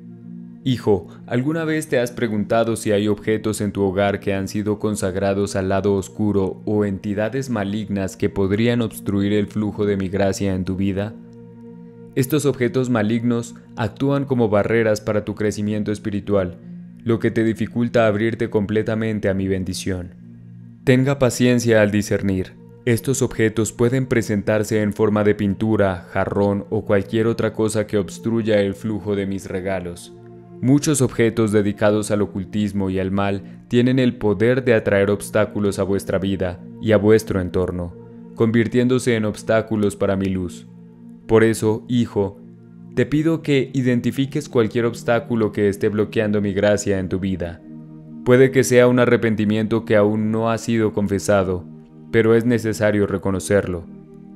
Hijo, ¿alguna vez te has preguntado si hay objetos en tu hogar que han sido consagrados al lado oscuro o entidades malignas que podrían obstruir el flujo de mi gracia en tu vida? Estos objetos malignos actúan como barreras para tu crecimiento espiritual, lo que te dificulta abrirte completamente a mi bendición. Tenga paciencia al discernir. Estos objetos pueden presentarse en forma de pintura, jarrón o cualquier otra cosa que obstruya el flujo de mis regalos. Muchos objetos dedicados al ocultismo y al mal tienen el poder de atraer obstáculos a vuestra vida y a vuestro entorno, convirtiéndose en obstáculos para mi luz. Por eso, hijo, te pido que identifiques cualquier obstáculo que esté bloqueando mi gracia en tu vida. Puede que sea un arrepentimiento que aún no ha sido confesado, pero es necesario reconocerlo.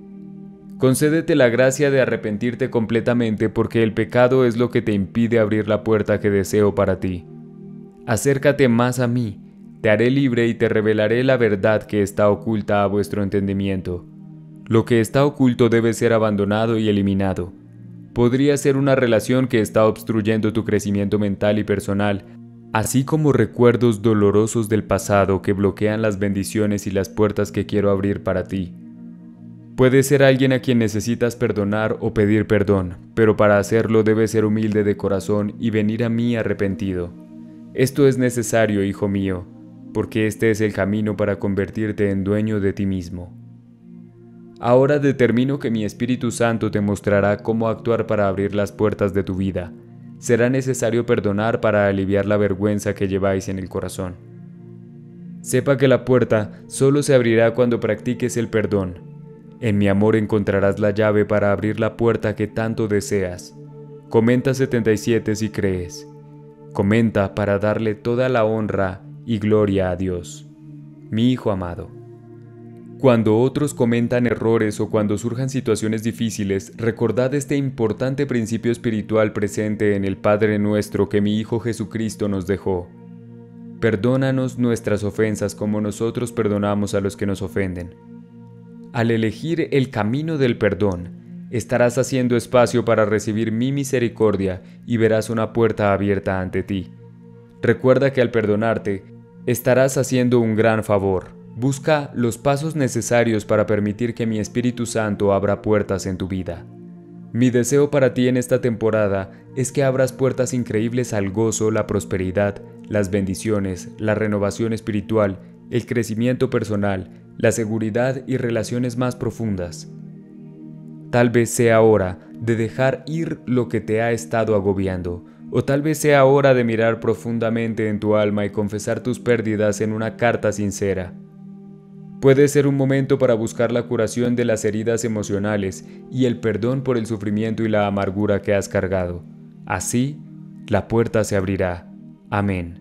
Concédete la gracia de arrepentirte completamente porque el pecado es lo que te impide abrir la puerta que deseo para ti. Acércate más a mí, te haré libre y te revelaré la verdad que está oculta a vuestro entendimiento. Lo que está oculto debe ser abandonado y eliminado. Podría ser una relación que está obstruyendo tu crecimiento mental y personal, así como recuerdos dolorosos del pasado que bloquean las bendiciones y las puertas que quiero abrir para ti. Puede ser alguien a quien necesitas perdonar o pedir perdón, pero para hacerlo debes ser humilde de corazón y venir a mí arrepentido. Esto es necesario, hijo mío, porque este es el camino para convertirte en dueño de ti mismo. Ahora determino que mi Espíritu Santo te mostrará cómo actuar para abrir las puertas de tu vida. Será necesario perdonar para aliviar la vergüenza que lleváis en el corazón. Sepa que la puerta solo se abrirá cuando practiques el perdón. En mi amor encontrarás la llave para abrir la puerta que tanto deseas. Comenta setenta y siete si crees. Comenta para darle toda la honra y gloria a Dios. Mi hijo amado. Cuando otros comentan errores o cuando surjan situaciones difíciles, recordad este importante principio espiritual presente en el Padre Nuestro que mi Hijo Jesucristo nos dejó. Perdónanos nuestras ofensas como nosotros perdonamos a los que nos ofenden. Al elegir el camino del perdón, estarás haciendo espacio para recibir mi misericordia y verás una puerta abierta ante ti. Recuerda que al perdonarte, estarás haciendo un gran favor. Busca los pasos necesarios para permitir que mi Espíritu Santo abra puertas en tu vida. Mi deseo para ti en esta temporada es que abras puertas increíbles al gozo, la prosperidad, las bendiciones, la renovación espiritual, el crecimiento personal, la seguridad y relaciones más profundas. Tal vez sea hora de dejar ir lo que te ha estado agobiando, o tal vez sea hora de mirar profundamente en tu alma y confesar tus pérdidas en una carta sincera. Puede ser un momento para buscar la curación de las heridas emocionales y el perdón por el sufrimiento y la amargura que has cargado. Así, la puerta se abrirá. Amén.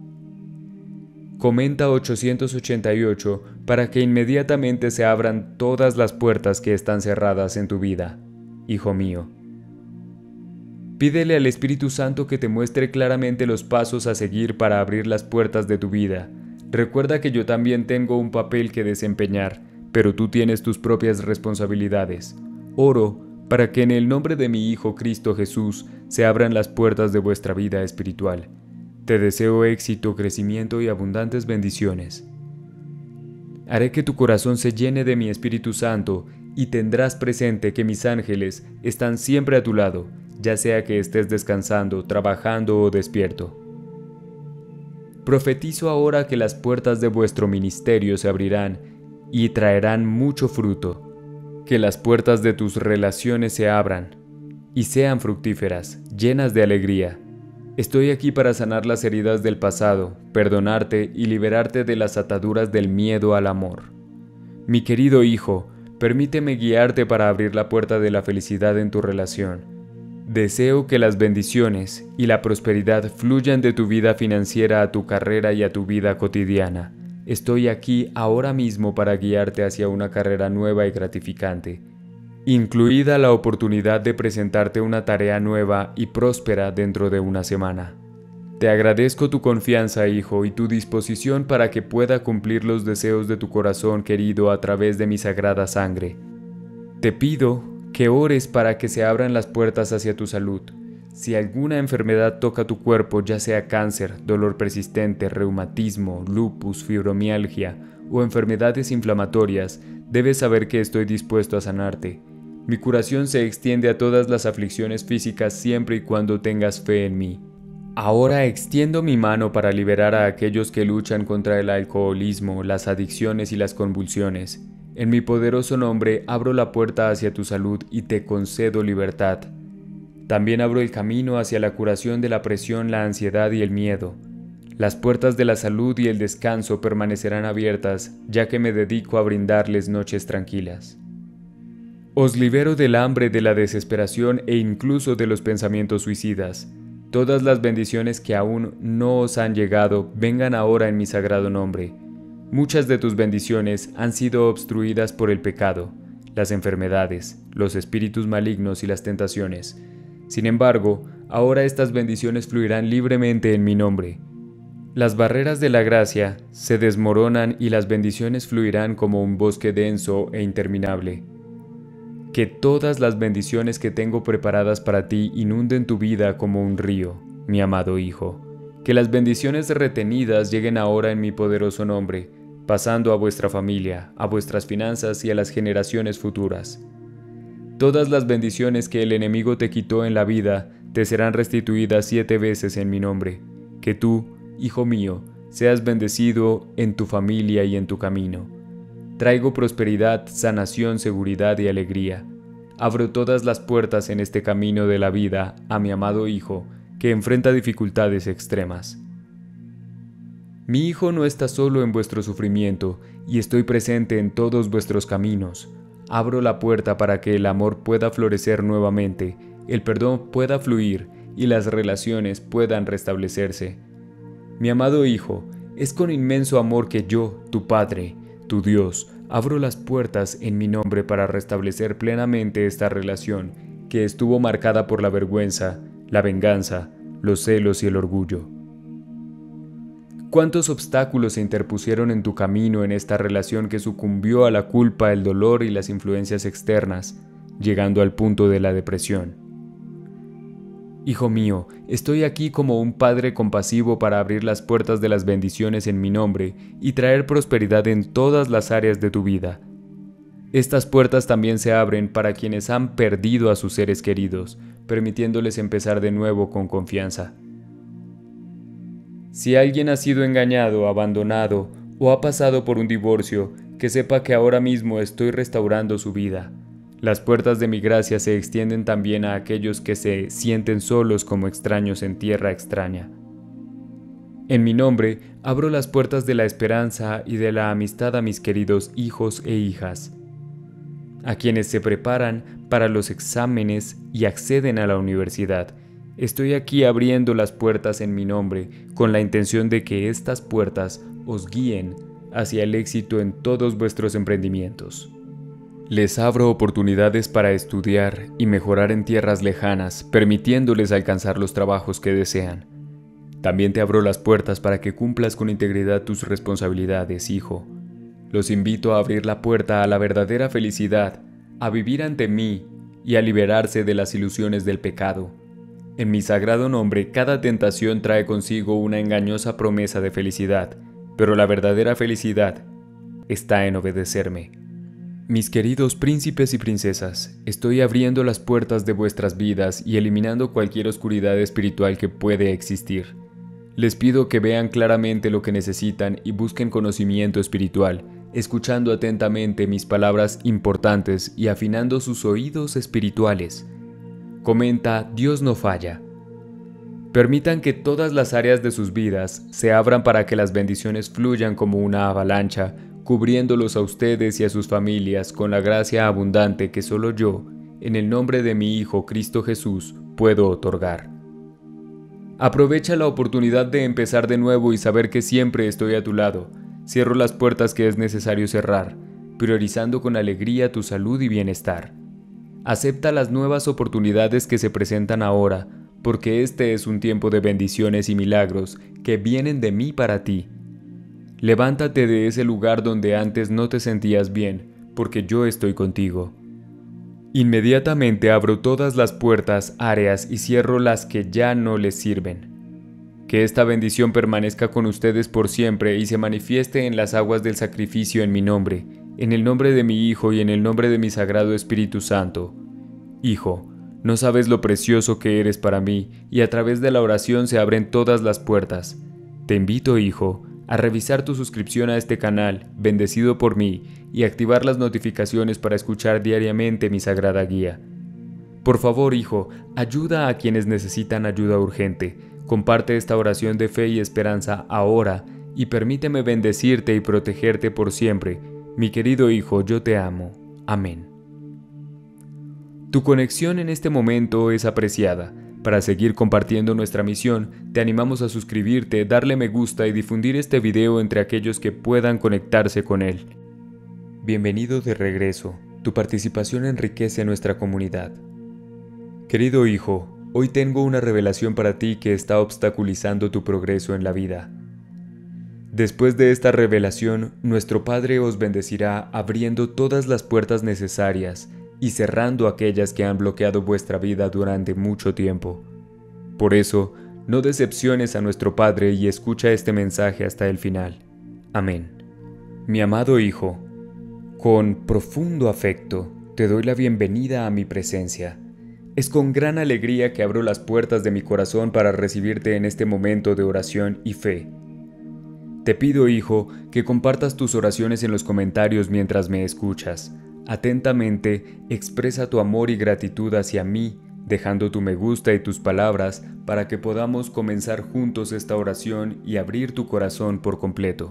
Comenta ochocientos ochenta y ocho para que inmediatamente se abran todas las puertas que están cerradas en tu vida, hijo mío. Pídele al Espíritu Santo que te muestre claramente los pasos a seguir para abrir las puertas de tu vida. Recuerda que yo también tengo un papel que desempeñar, pero tú tienes tus propias responsabilidades. Oro para que en el nombre de mi Hijo Cristo Jesús se abran las puertas de vuestra vida espiritual. Te deseo éxito, crecimiento y abundantes bendiciones. Haré que tu corazón se llene de mi Espíritu Santo y tendrás presente que mis ángeles están siempre a tu lado, ya sea que estés descansando, trabajando o despierto. Profetizo ahora que las puertas de vuestro ministerio se abrirán y traerán mucho fruto. Que las puertas de tus relaciones se abran y sean fructíferas, llenas de alegría. Estoy aquí para sanar las heridas del pasado, perdonarte y liberarte de las ataduras del miedo al amor. Mi querido hijo, permíteme guiarte para abrir la puerta de la felicidad en tu relación. Deseo que las bendiciones y la prosperidad fluyan de tu vida financiera a tu carrera y a tu vida cotidiana. Estoy aquí ahora mismo para guiarte hacia una carrera nueva y gratificante, incluida la oportunidad de presentarte una tarea nueva y próspera dentro de una semana. Te agradezco tu confianza, hijo, y tu disposición para que pueda cumplir los deseos de tu corazón querido a través de mi sagrada sangre. Te pido que ores para que se abran las puertas hacia tu salud. Si alguna enfermedad toca tu cuerpo, ya sea cáncer, dolor persistente, reumatismo, lupus, fibromialgia o enfermedades inflamatorias, debes saber que estoy dispuesto a sanarte. Mi curación se extiende a todas las aflicciones físicas siempre y cuando tengas fe en mí. Ahora extiendo mi mano para liberar a aquellos que luchan contra el alcoholismo, las adicciones y las convulsiones. En mi poderoso nombre abro la puerta hacia tu salud y te concedo libertad. También abro el camino hacia la curación de la presión, la ansiedad y el miedo. Las puertas de la salud y el descanso permanecerán abiertas, ya que me dedico a brindarles noches tranquilas. Os libero del hambre, de la desesperación e incluso de los pensamientos suicidas. Todas las bendiciones que aún no os han llegado, vengan ahora en mi sagrado nombre. Muchas de tus bendiciones han sido obstruidas por el pecado, las enfermedades, los espíritus malignos y las tentaciones. Sin embargo, ahora estas bendiciones fluirán libremente en mi nombre. Las barreras de la gracia se desmoronan y las bendiciones fluirán como un bosque denso e interminable. Que todas las bendiciones que tengo preparadas para ti inunden tu vida como un río, mi amado hijo. Que las bendiciones retenidas lleguen ahora en mi poderoso nombre, pasando a vuestra familia, a vuestras finanzas y a las generaciones futuras. Todas las bendiciones que el enemigo te quitó en la vida te serán restituidas siete veces en mi nombre. Que tú, hijo mío, seas bendecido en tu familia y en tu camino. Traigo prosperidad, sanación, seguridad y alegría. Abro todas las puertas en este camino de la vida a mi amado hijo, que enfrenta dificultades extremas. Mi hijo no está solo en vuestro sufrimiento, y estoy presente en todos vuestros caminos. Abro la puerta para que el amor pueda florecer nuevamente, el perdón pueda fluir y las relaciones puedan restablecerse. Mi amado hijo, es con inmenso amor que yo, tu Padre, tu Dios, abro las puertas en mi nombre para restablecer plenamente esta relación que estuvo marcada por la vergüenza, la venganza, los celos y el orgullo. ¿Cuántos obstáculos se interpusieron en tu camino en esta relación que sucumbió a la culpa, el dolor y las influencias externas, llegando al punto de la depresión? Hijo mío, estoy aquí como un padre compasivo para abrir las puertas de las bendiciones en mi nombre y traer prosperidad en todas las áreas de tu vida. Estas puertas también se abren para quienes han perdido a sus seres queridos, permitiéndoles empezar de nuevo con confianza. Si alguien ha sido engañado, abandonado o ha pasado por un divorcio, que sepa que ahora mismo estoy restaurando su vida. Las puertas de mi gracia se extienden también a aquellos que se sienten solos como extraños en tierra extraña. En mi nombre, abro las puertas de la esperanza y de la amistad a mis queridos hijos e hijas, a quienes se preparan para los exámenes y acceden a la universidad. Estoy aquí abriendo las puertas en mi nombre con la intención de que estas puertas os guíen hacia el éxito en todos vuestros emprendimientos. Les abro oportunidades para estudiar y mejorar en tierras lejanas, permitiéndoles alcanzar los trabajos que desean. También te abro las puertas para que cumplas con integridad tus responsabilidades, hijo. Los invito a abrir la puerta a la verdadera felicidad, a vivir ante mí y a liberarse de las ilusiones del pecado. En mi sagrado nombre, cada tentación trae consigo una engañosa promesa de felicidad, pero la verdadera felicidad está en obedecerme. Mis queridos príncipes y princesas, estoy abriendo las puertas de vuestras vidas y eliminando cualquier oscuridad espiritual que puede existir. Les pido que vean claramente lo que necesitan y busquen conocimiento espiritual, escuchando atentamente mis palabras importantes y afinando sus oídos espirituales. Comenta Dios no falla. Permitan que todas las áreas de sus vidas se abran para que las bendiciones fluyan como una avalancha, cubriéndolos a ustedes y a sus familias con la gracia abundante que solo yo, en el nombre de mi Hijo Cristo Jesús, puedo otorgar. Aprovecha la oportunidad de empezar de nuevo y saber que siempre estoy a tu lado. Cierro las puertas que es necesario cerrar, priorizando con alegría tu salud y bienestar. Acepta las nuevas oportunidades que se presentan ahora, porque este es un tiempo de bendiciones y milagros que vienen de mí para ti. Levántate de ese lugar donde antes no te sentías bien, porque yo estoy contigo. Inmediatamente abro todas las puertas, áreas y cierro las que ya no les sirven. Que esta bendición permanezca con ustedes por siempre y se manifieste en las aguas del sacrificio en mi nombre, en el nombre de mi Hijo y en el nombre de mi Sagrado Espíritu Santo. Hijo, no sabes lo precioso que eres para mí, y a través de la oración se abren todas las puertas. Te invito, hijo, a revisar tu suscripción a este canal, bendecido por mí, y activar las notificaciones para escuchar diariamente mi sagrada guía. Por favor, hijo, ayuda a quienes necesitan ayuda urgente. Comparte esta oración de fe y esperanza ahora, y permíteme bendecirte y protegerte por siempre. Mi querido hijo, yo te amo. Amén. Tu conexión en este momento es apreciada. Para seguir compartiendo nuestra misión, te animamos a suscribirte, darle me gusta y difundir este video entre aquellos que puedan conectarse con él. Bienvenido de regreso. Tu participación enriquece nuestra comunidad. Querido hijo, hoy tengo una revelación para ti que está obstaculizando tu progreso en la vida. Después de esta revelación, nuestro Padre os bendecirá abriendo todas las puertas necesarias y cerrando aquellas que han bloqueado vuestra vida durante mucho tiempo. Por eso, no decepciones a nuestro Padre y escucha este mensaje hasta el final. Amén. Mi amado Hijo, con profundo afecto te doy la bienvenida a mi presencia. Es con gran alegría que abro las puertas de mi corazón para recibirte en este momento de oración y fe. Te pido, hijo, que compartas tus oraciones en los comentarios mientras me escuchas. Atentamente, expresa tu amor y gratitud hacia mí, dejando tu me gusta y tus palabras para que podamos comenzar juntos esta oración y abrir tu corazón por completo.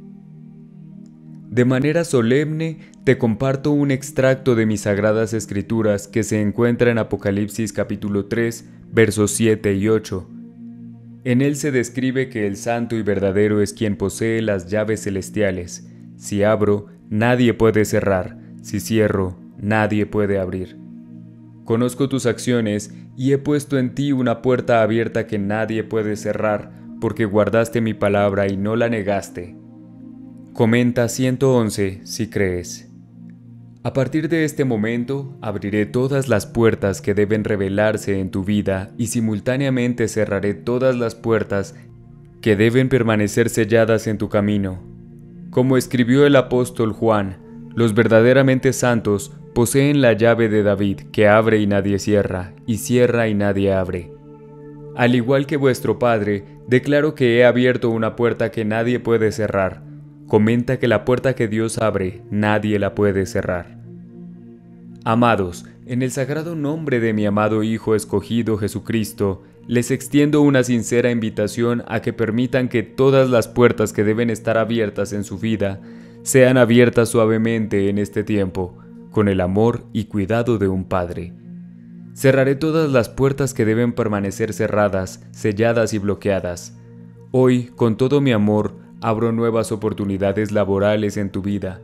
De manera solemne, te comparto un extracto de mis sagradas escrituras que se encuentra en Apocalipsis capítulo tres, versos siete y ocho. En él se describe que el santo y verdadero es quien posee las llaves celestiales. Si abro, nadie puede cerrar. Si cierro, nadie puede abrir. Conozco tus acciones y he puesto en ti una puerta abierta que nadie puede cerrar, porque guardaste mi palabra y no la negaste. Comenta ciento once si crees. A partir de este momento, abriré todas las puertas que deben revelarse en tu vida y simultáneamente cerraré todas las puertas que deben permanecer selladas en tu camino. Como escribió el apóstol Juan, los verdaderamente santos poseen la llave de David, que abre y nadie cierra, y cierra y nadie abre. Al igual que vuestro Padre, declaro que he abierto una puerta que nadie puede cerrar. Comenta que la puerta que Dios abre, nadie la puede cerrar. Amados, en el sagrado nombre de mi amado Hijo escogido Jesucristo, les extiendo una sincera invitación a que permitan que todas las puertas que deben estar abiertas en su vida sean abiertas suavemente en este tiempo, con el amor y cuidado de un Padre. Cerraré todas las puertas que deben permanecer cerradas, selladas y bloqueadas. Hoy, con todo mi amor, abro nuevas oportunidades laborales en tu vida.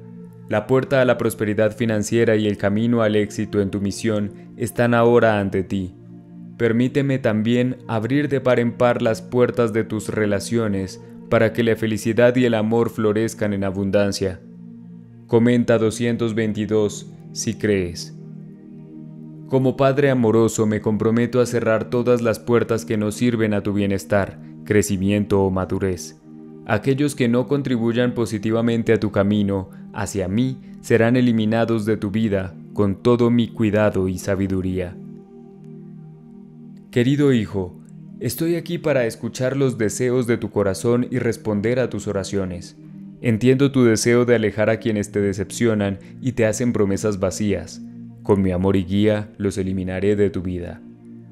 La puerta a la prosperidad financiera y el camino al éxito en tu misión están ahora ante ti. Permíteme también abrir de par en par las puertas de tus relaciones para que la felicidad y el amor florezcan en abundancia. Comenta doscientos veintidós si crees. Como Padre amoroso me comprometo a cerrar todas las puertas que no sirven a tu bienestar, crecimiento o madurez. Aquellos que no contribuyan positivamente a tu camino, hacia mí, serán eliminados de tu vida con todo mi cuidado y sabiduría. Querido hijo, estoy aquí para escuchar los deseos de tu corazón y responder a tus oraciones. Entiendo tu deseo de alejar a quienes te decepcionan y te hacen promesas vacías. Con mi amor y guía los eliminaré de tu vida.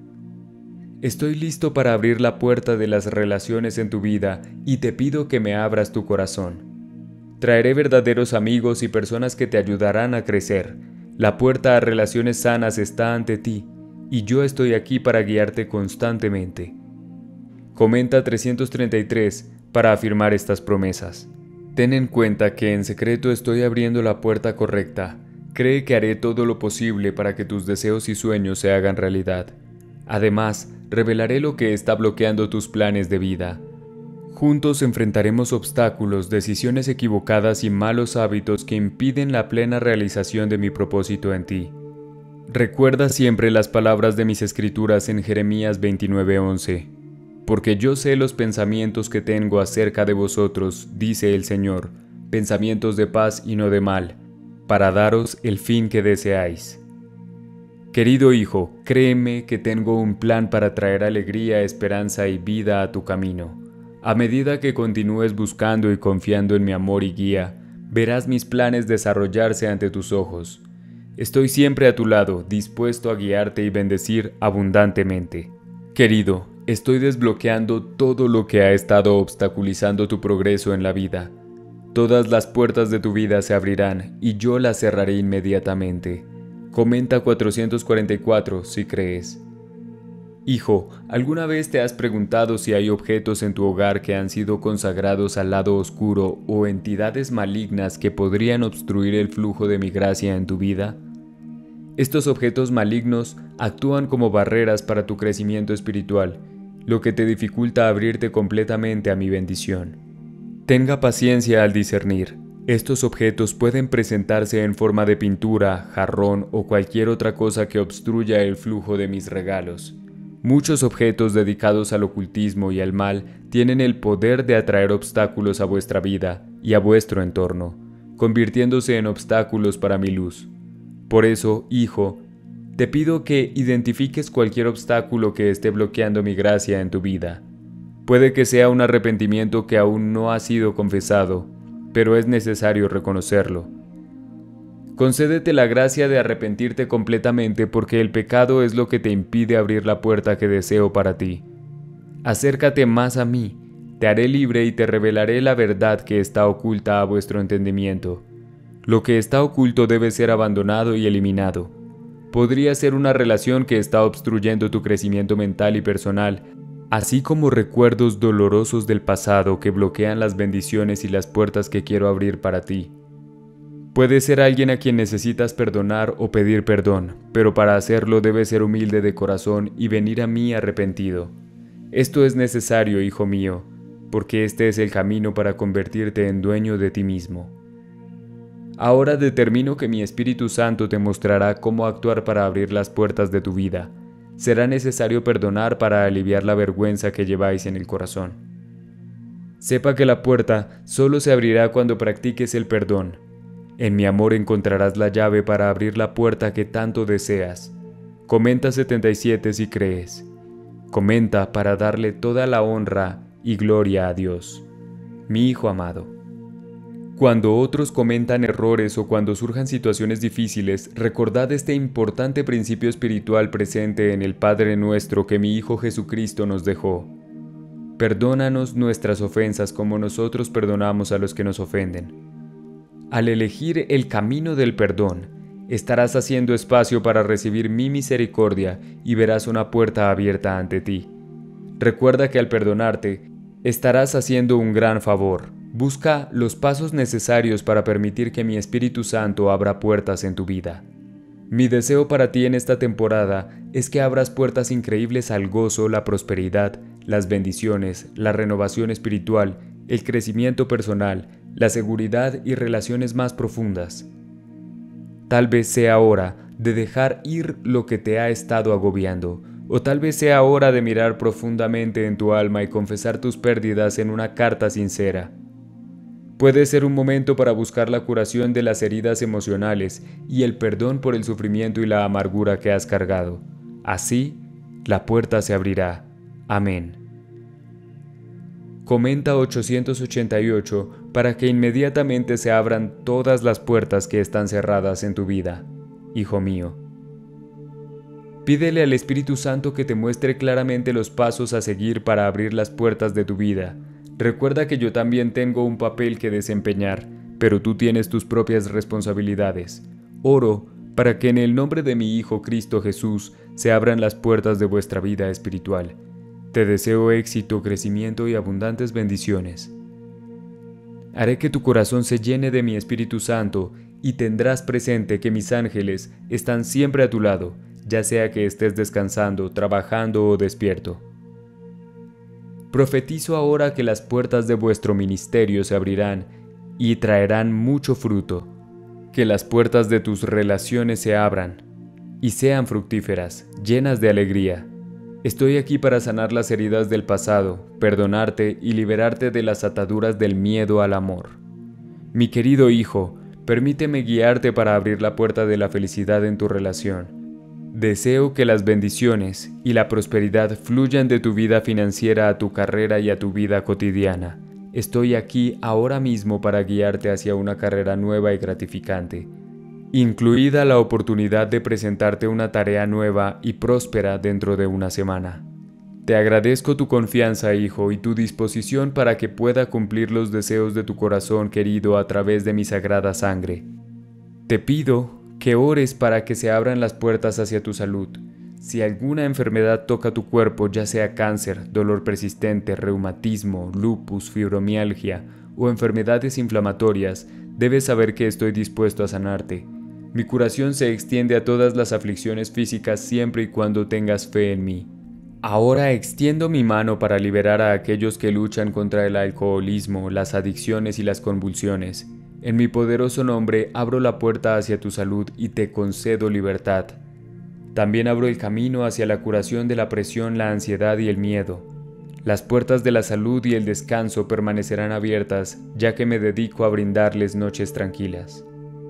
Estoy listo para abrir la puerta de las relaciones en tu vida y te pido que me abras tu corazón. Traeré verdaderos amigos y personas que te ayudarán a crecer. La puerta a relaciones sanas está ante ti y yo estoy aquí para guiarte constantemente. Comenta trescientos treinta y tres para afirmar estas promesas. Ten en cuenta que en secreto estoy abriendo la puerta correcta. Cree que haré todo lo posible para que tus deseos y sueños se hagan realidad. Además, revelaré lo que está bloqueando tus planes de vida. Juntos enfrentaremos obstáculos, decisiones equivocadas y malos hábitos que impiden la plena realización de mi propósito en ti. Recuerda siempre las palabras de mis escrituras en Jeremías veintinueve once. Porque yo sé los pensamientos que tengo acerca de vosotros, dice el Señor, pensamientos de paz y no de mal, para daros el fin que deseáis. Querido hijo, créeme que tengo un plan para traer alegría, esperanza y vida a tu camino. A medida que continúes buscando y confiando en mi amor y guía, verás mis planes desarrollarse ante tus ojos. Estoy siempre a tu lado, dispuesto a guiarte y bendecir abundantemente. Querido, estoy desbloqueando todo lo que ha estado obstaculizando tu progreso en la vida. Todas las puertas de tu vida se abrirán y yo las cerraré inmediatamente. Comenta cuatrocientos cuarenta y cuatro si crees. Hijo, ¿alguna vez te has preguntado si hay objetos en tu hogar que han sido consagrados al lado oscuro o entidades malignas que podrían obstruir el flujo de mi gracia en tu vida? Estos objetos malignos actúan como barreras para tu crecimiento espiritual, lo que te dificulta abrirte completamente a mi bendición. Tenga paciencia al discernir. Estos objetos pueden presentarse en forma de pintura, jarrón o cualquier otra cosa que obstruya el flujo de mis regalos. Muchos objetos dedicados al ocultismo y al mal tienen el poder de atraer obstáculos a vuestra vida y a vuestro entorno, convirtiéndose en obstáculos para mi luz. Por eso, hijo, te pido que identifiques cualquier obstáculo que esté bloqueando mi gracia en tu vida. Puede que sea un arrepentimiento que aún no ha sido confesado, pero es necesario reconocerlo. Concédete la gracia de arrepentirte completamente porque el pecado es lo que te impide abrir la puerta que deseo para ti. Acércate más a mí, te haré libre y te revelaré la verdad que está oculta a vuestro entendimiento. Lo que está oculto debe ser abandonado y eliminado. Podría ser una relación que está obstruyendo tu crecimiento mental y personal, así como recuerdos dolorosos del pasado que bloquean las bendiciones y las puertas que quiero abrir para ti. Puede ser alguien a quien necesitas perdonar o pedir perdón, pero para hacerlo debes ser humilde de corazón y venir a mí arrepentido. Esto es necesario, hijo mío, porque este es el camino para convertirte en dueño de ti mismo. Ahora determino que mi Espíritu Santo te mostrará cómo actuar para abrir las puertas de tu vida. Será necesario perdonar para aliviar la vergüenza que lleváis en el corazón. Sepa que la puerta solo se abrirá cuando practiques el perdón. En mi amor encontrarás la llave para abrir la puerta que tanto deseas. Comenta setenta y siete si crees. Comenta para darle toda la honra y gloria a Dios. Mi hijo amado. Cuando otros comentan errores o cuando surjan situaciones difíciles, recordad este importante principio espiritual presente en el Padre Nuestro que mi Hijo Jesucristo nos dejó. Perdónanos nuestras ofensas como nosotros perdonamos a los que nos ofenden. Al elegir el camino del perdón, estarás haciendo espacio para recibir mi misericordia y verás una puerta abierta ante ti. Recuerda que al perdonarte, estarás haciendo un gran favor. Busca los pasos necesarios para permitir que mi Espíritu Santo abra puertas en tu vida. Mi deseo para ti en esta temporada es que abras puertas increíbles al gozo, la prosperidad, las bendiciones, la renovación espiritual, el crecimiento personal, la seguridad y relaciones más profundas. Tal vez sea hora de dejar ir lo que te ha estado agobiando, o tal vez sea hora de mirar profundamente en tu alma y confesar tus pérdidas en una carta sincera. Puede ser un momento para buscar la curación de las heridas emocionales y el perdón por el sufrimiento y la amargura que has cargado. Así, la puerta se abrirá. Amén. Comenta ochocientos ochenta y ocho para que inmediatamente se abran todas las puertas que están cerradas en tu vida, hijo mío. Pídele al Espíritu Santo que te muestre claramente los pasos a seguir para abrir las puertas de tu vida. Recuerda que yo también tengo un papel que desempeñar, pero tú tienes tus propias responsabilidades. Oro para que en el nombre de mi Hijo Cristo Jesús se abran las puertas de vuestra vida espiritual. Te deseo éxito, crecimiento y abundantes bendiciones. Haré que tu corazón se llene de mi Espíritu Santo y tendrás presente que mis ángeles están siempre a tu lado, ya sea que estés descansando, trabajando o despierto. Profetizo ahora que las puertas de vuestro ministerio se abrirán y traerán mucho fruto, que las puertas de tus relaciones se abran y sean fructíferas, llenas de alegría. Estoy aquí para sanar las heridas del pasado, perdonarte y liberarte de las ataduras del miedo al amor. Mi querido hijo, permíteme guiarte para abrir la puerta de la felicidad en tu relación. Deseo que las bendiciones y la prosperidad fluyan de tu vida financiera a tu carrera y a tu vida cotidiana. Estoy aquí ahora mismo para guiarte hacia una carrera nueva y gratificante, incluida la oportunidad de presentarte una tarea nueva y próspera dentro de una semana. Te agradezco tu confianza, hijo, y tu disposición para que pueda cumplir los deseos de tu corazón querido a través de mi sagrada sangre. Te pido que ores para que se abran las puertas hacia tu salud. Si alguna enfermedad toca tu cuerpo, ya sea cáncer, dolor persistente, reumatismo, lupus, fibromialgia o enfermedades inflamatorias, debes saber que estoy dispuesto a sanarte. Mi curación se extiende a todas las aflicciones físicas siempre y cuando tengas fe en mí. Ahora extiendo mi mano para liberar a aquellos que luchan contra el alcoholismo, las adicciones y las convulsiones. En mi poderoso nombre abro la puerta hacia tu salud y te concedo libertad. También abro el camino hacia la curación de la presión, la ansiedad y el miedo. Las puertas de la salud y el descanso permanecerán abiertas, ya que me dedico a brindarles noches tranquilas.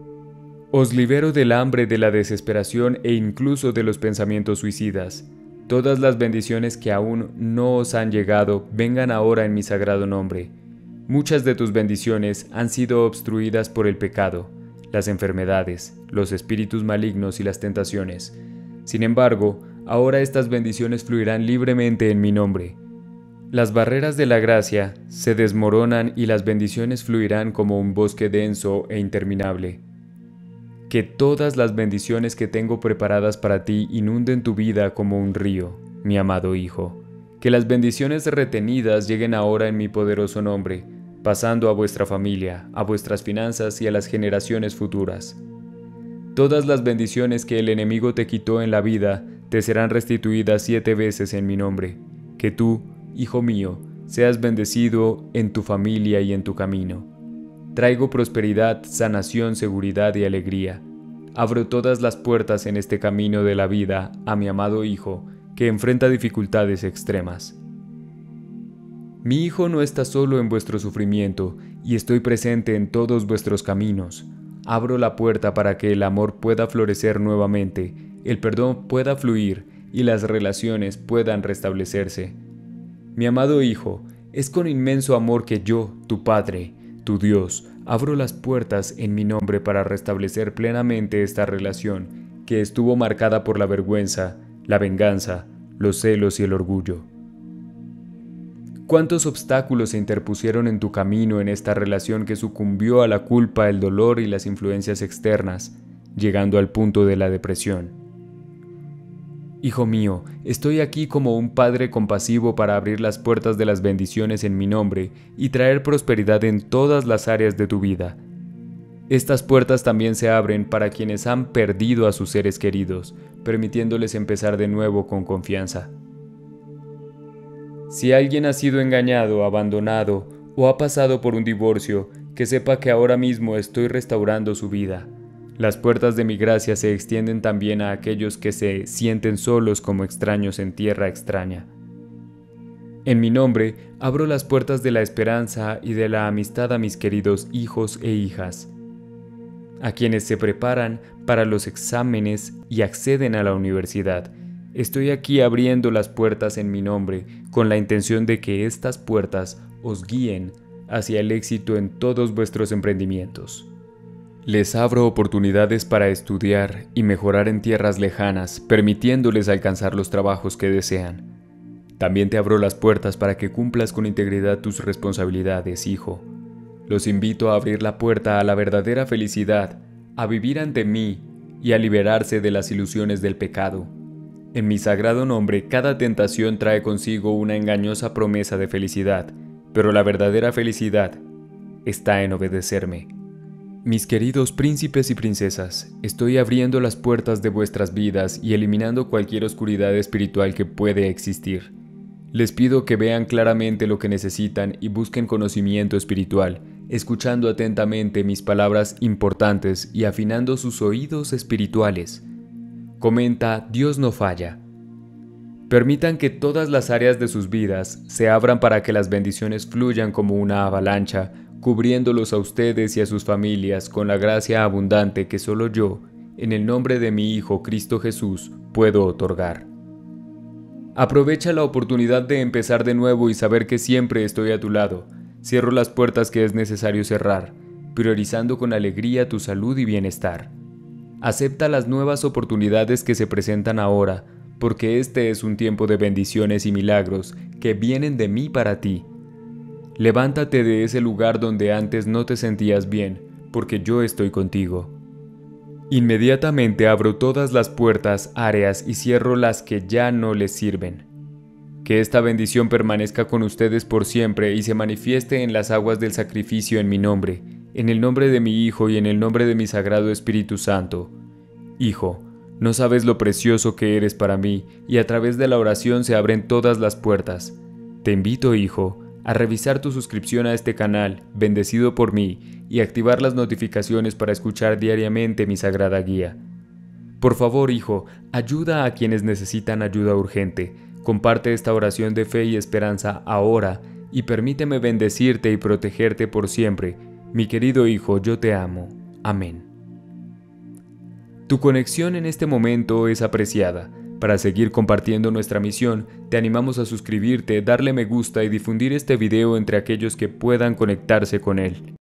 Os libero del hambre, de la desesperación e incluso de los pensamientos suicidas. Todas las bendiciones que aún no os han llegado, vengan ahora en mi sagrado nombre. Muchas de tus bendiciones han sido obstruidas por el pecado, las enfermedades, los espíritus malignos y las tentaciones. Sin embargo, ahora estas bendiciones fluirán libremente en mi nombre. Las barreras de la gracia se desmoronan y las bendiciones fluirán como un bosque denso e interminable. Que todas las bendiciones que tengo preparadas para ti inunden tu vida como un río, mi amado hijo. Que las bendiciones retenidas lleguen ahora en mi poderoso nombre, pasando a vuestra familia, a vuestras finanzas y a las generaciones futuras. Todas las bendiciones que el enemigo te quitó en la vida te serán restituidas siete veces en mi nombre. Que tú, hijo mío, seas bendecido en tu familia y en tu camino. Traigo prosperidad, sanación, seguridad y alegría. Abro todas las puertas en este camino de la vida a mi amado hijo, que enfrenta dificultades extremas. Mi hijo no está solo en vuestro sufrimiento, y estoy presente en todos vuestros caminos. Abro la puerta para que el amor pueda florecer nuevamente, el perdón pueda fluir y las relaciones puedan restablecerse. Mi amado hijo, es con inmenso amor que yo, tu Padre, tu Dios, abro las puertas en mi nombre para restablecer plenamente esta relación que estuvo marcada por la vergüenza, la venganza, los celos y el orgullo. ¿Cuántos obstáculos se interpusieron en tu camino en esta relación que sucumbió a la culpa, el dolor y las influencias externas, llegando al punto de la depresión? Hijo mío, estoy aquí como un padre compasivo para abrir las puertas de las bendiciones en mi nombre y traer prosperidad en todas las áreas de tu vida. Estas puertas también se abren para quienes han perdido a sus seres queridos, permitiéndoles empezar de nuevo con confianza. Si alguien ha sido engañado, abandonado o ha pasado por un divorcio, que sepa que ahora mismo estoy restaurando su vida. Las puertas de mi gracia se extienden también a aquellos que se sienten solos como extraños en tierra extraña. En mi nombre, abro las puertas de la esperanza y de la amistad a mis queridos hijos e hijas, a quienes se preparan para los exámenes y acceden a la universidad. Estoy aquí abriendo las puertas en mi nombre, con la intención de que estas puertas os guíen hacia el éxito en todos vuestros emprendimientos. Les abro oportunidades para estudiar y mejorar en tierras lejanas, permitiéndoles alcanzar los trabajos que desean. También te abro las puertas para que cumplas con integridad tus responsabilidades, hijo. Los invito a abrir la puerta a la verdadera felicidad, a vivir ante mí y a liberarse de las ilusiones del pecado. En mi sagrado nombre, cada tentación trae consigo una engañosa promesa de felicidad, pero la verdadera felicidad está en obedecerme. Mis queridos príncipes y princesas, estoy abriendo las puertas de vuestras vidas y eliminando cualquier oscuridad espiritual que puede existir. Les pido que vean claramente lo que necesitan y busquen conocimiento espiritual, escuchando atentamente mis palabras importantes y afinando sus oídos espirituales. Comenta Dios no falla. Permitan que todas las áreas de sus vidas se abran para que las bendiciones fluyan como una avalancha, cubriéndolos a ustedes y a sus familias con la gracia abundante que solo yo, en el nombre de mi Hijo Cristo Jesús, puedo otorgar. Aprovecha la oportunidad de empezar de nuevo y saber que siempre estoy a tu lado. Cierro las puertas que es necesario cerrar, priorizando con alegría tu salud y bienestar. Acepta las nuevas oportunidades que se presentan ahora, porque este es un tiempo de bendiciones y milagros que vienen de mí para ti. Levántate de ese lugar donde antes no te sentías bien, porque yo estoy contigo. Inmediatamente abro todas las puertas, áreas y cierro las que ya no les sirven. Que esta bendición permanezca con ustedes por siempre y se manifieste en las aguas del sacrificio en mi nombre, en el nombre de mi Hijo y en el nombre de mi Sagrado Espíritu Santo. Hijo, no sabes lo precioso que eres para mí, y a través de la oración se abren todas las puertas. Te invito, hijo, a revisar tu suscripción a este canal, bendecido por mí, y activar las notificaciones para escuchar diariamente mi sagrada guía. Por favor, hijo, ayuda a quienes necesitan ayuda urgente. Comparte esta oración de fe y esperanza ahora, y permíteme bendecirte y protegerte por siempre. Mi querido hijo, yo te amo. Amén. Tu conexión en este momento es apreciada. Para seguir compartiendo nuestra misión, te animamos a suscribirte, darle me gusta y difundir este video entre aquellos que puedan conectarse con él.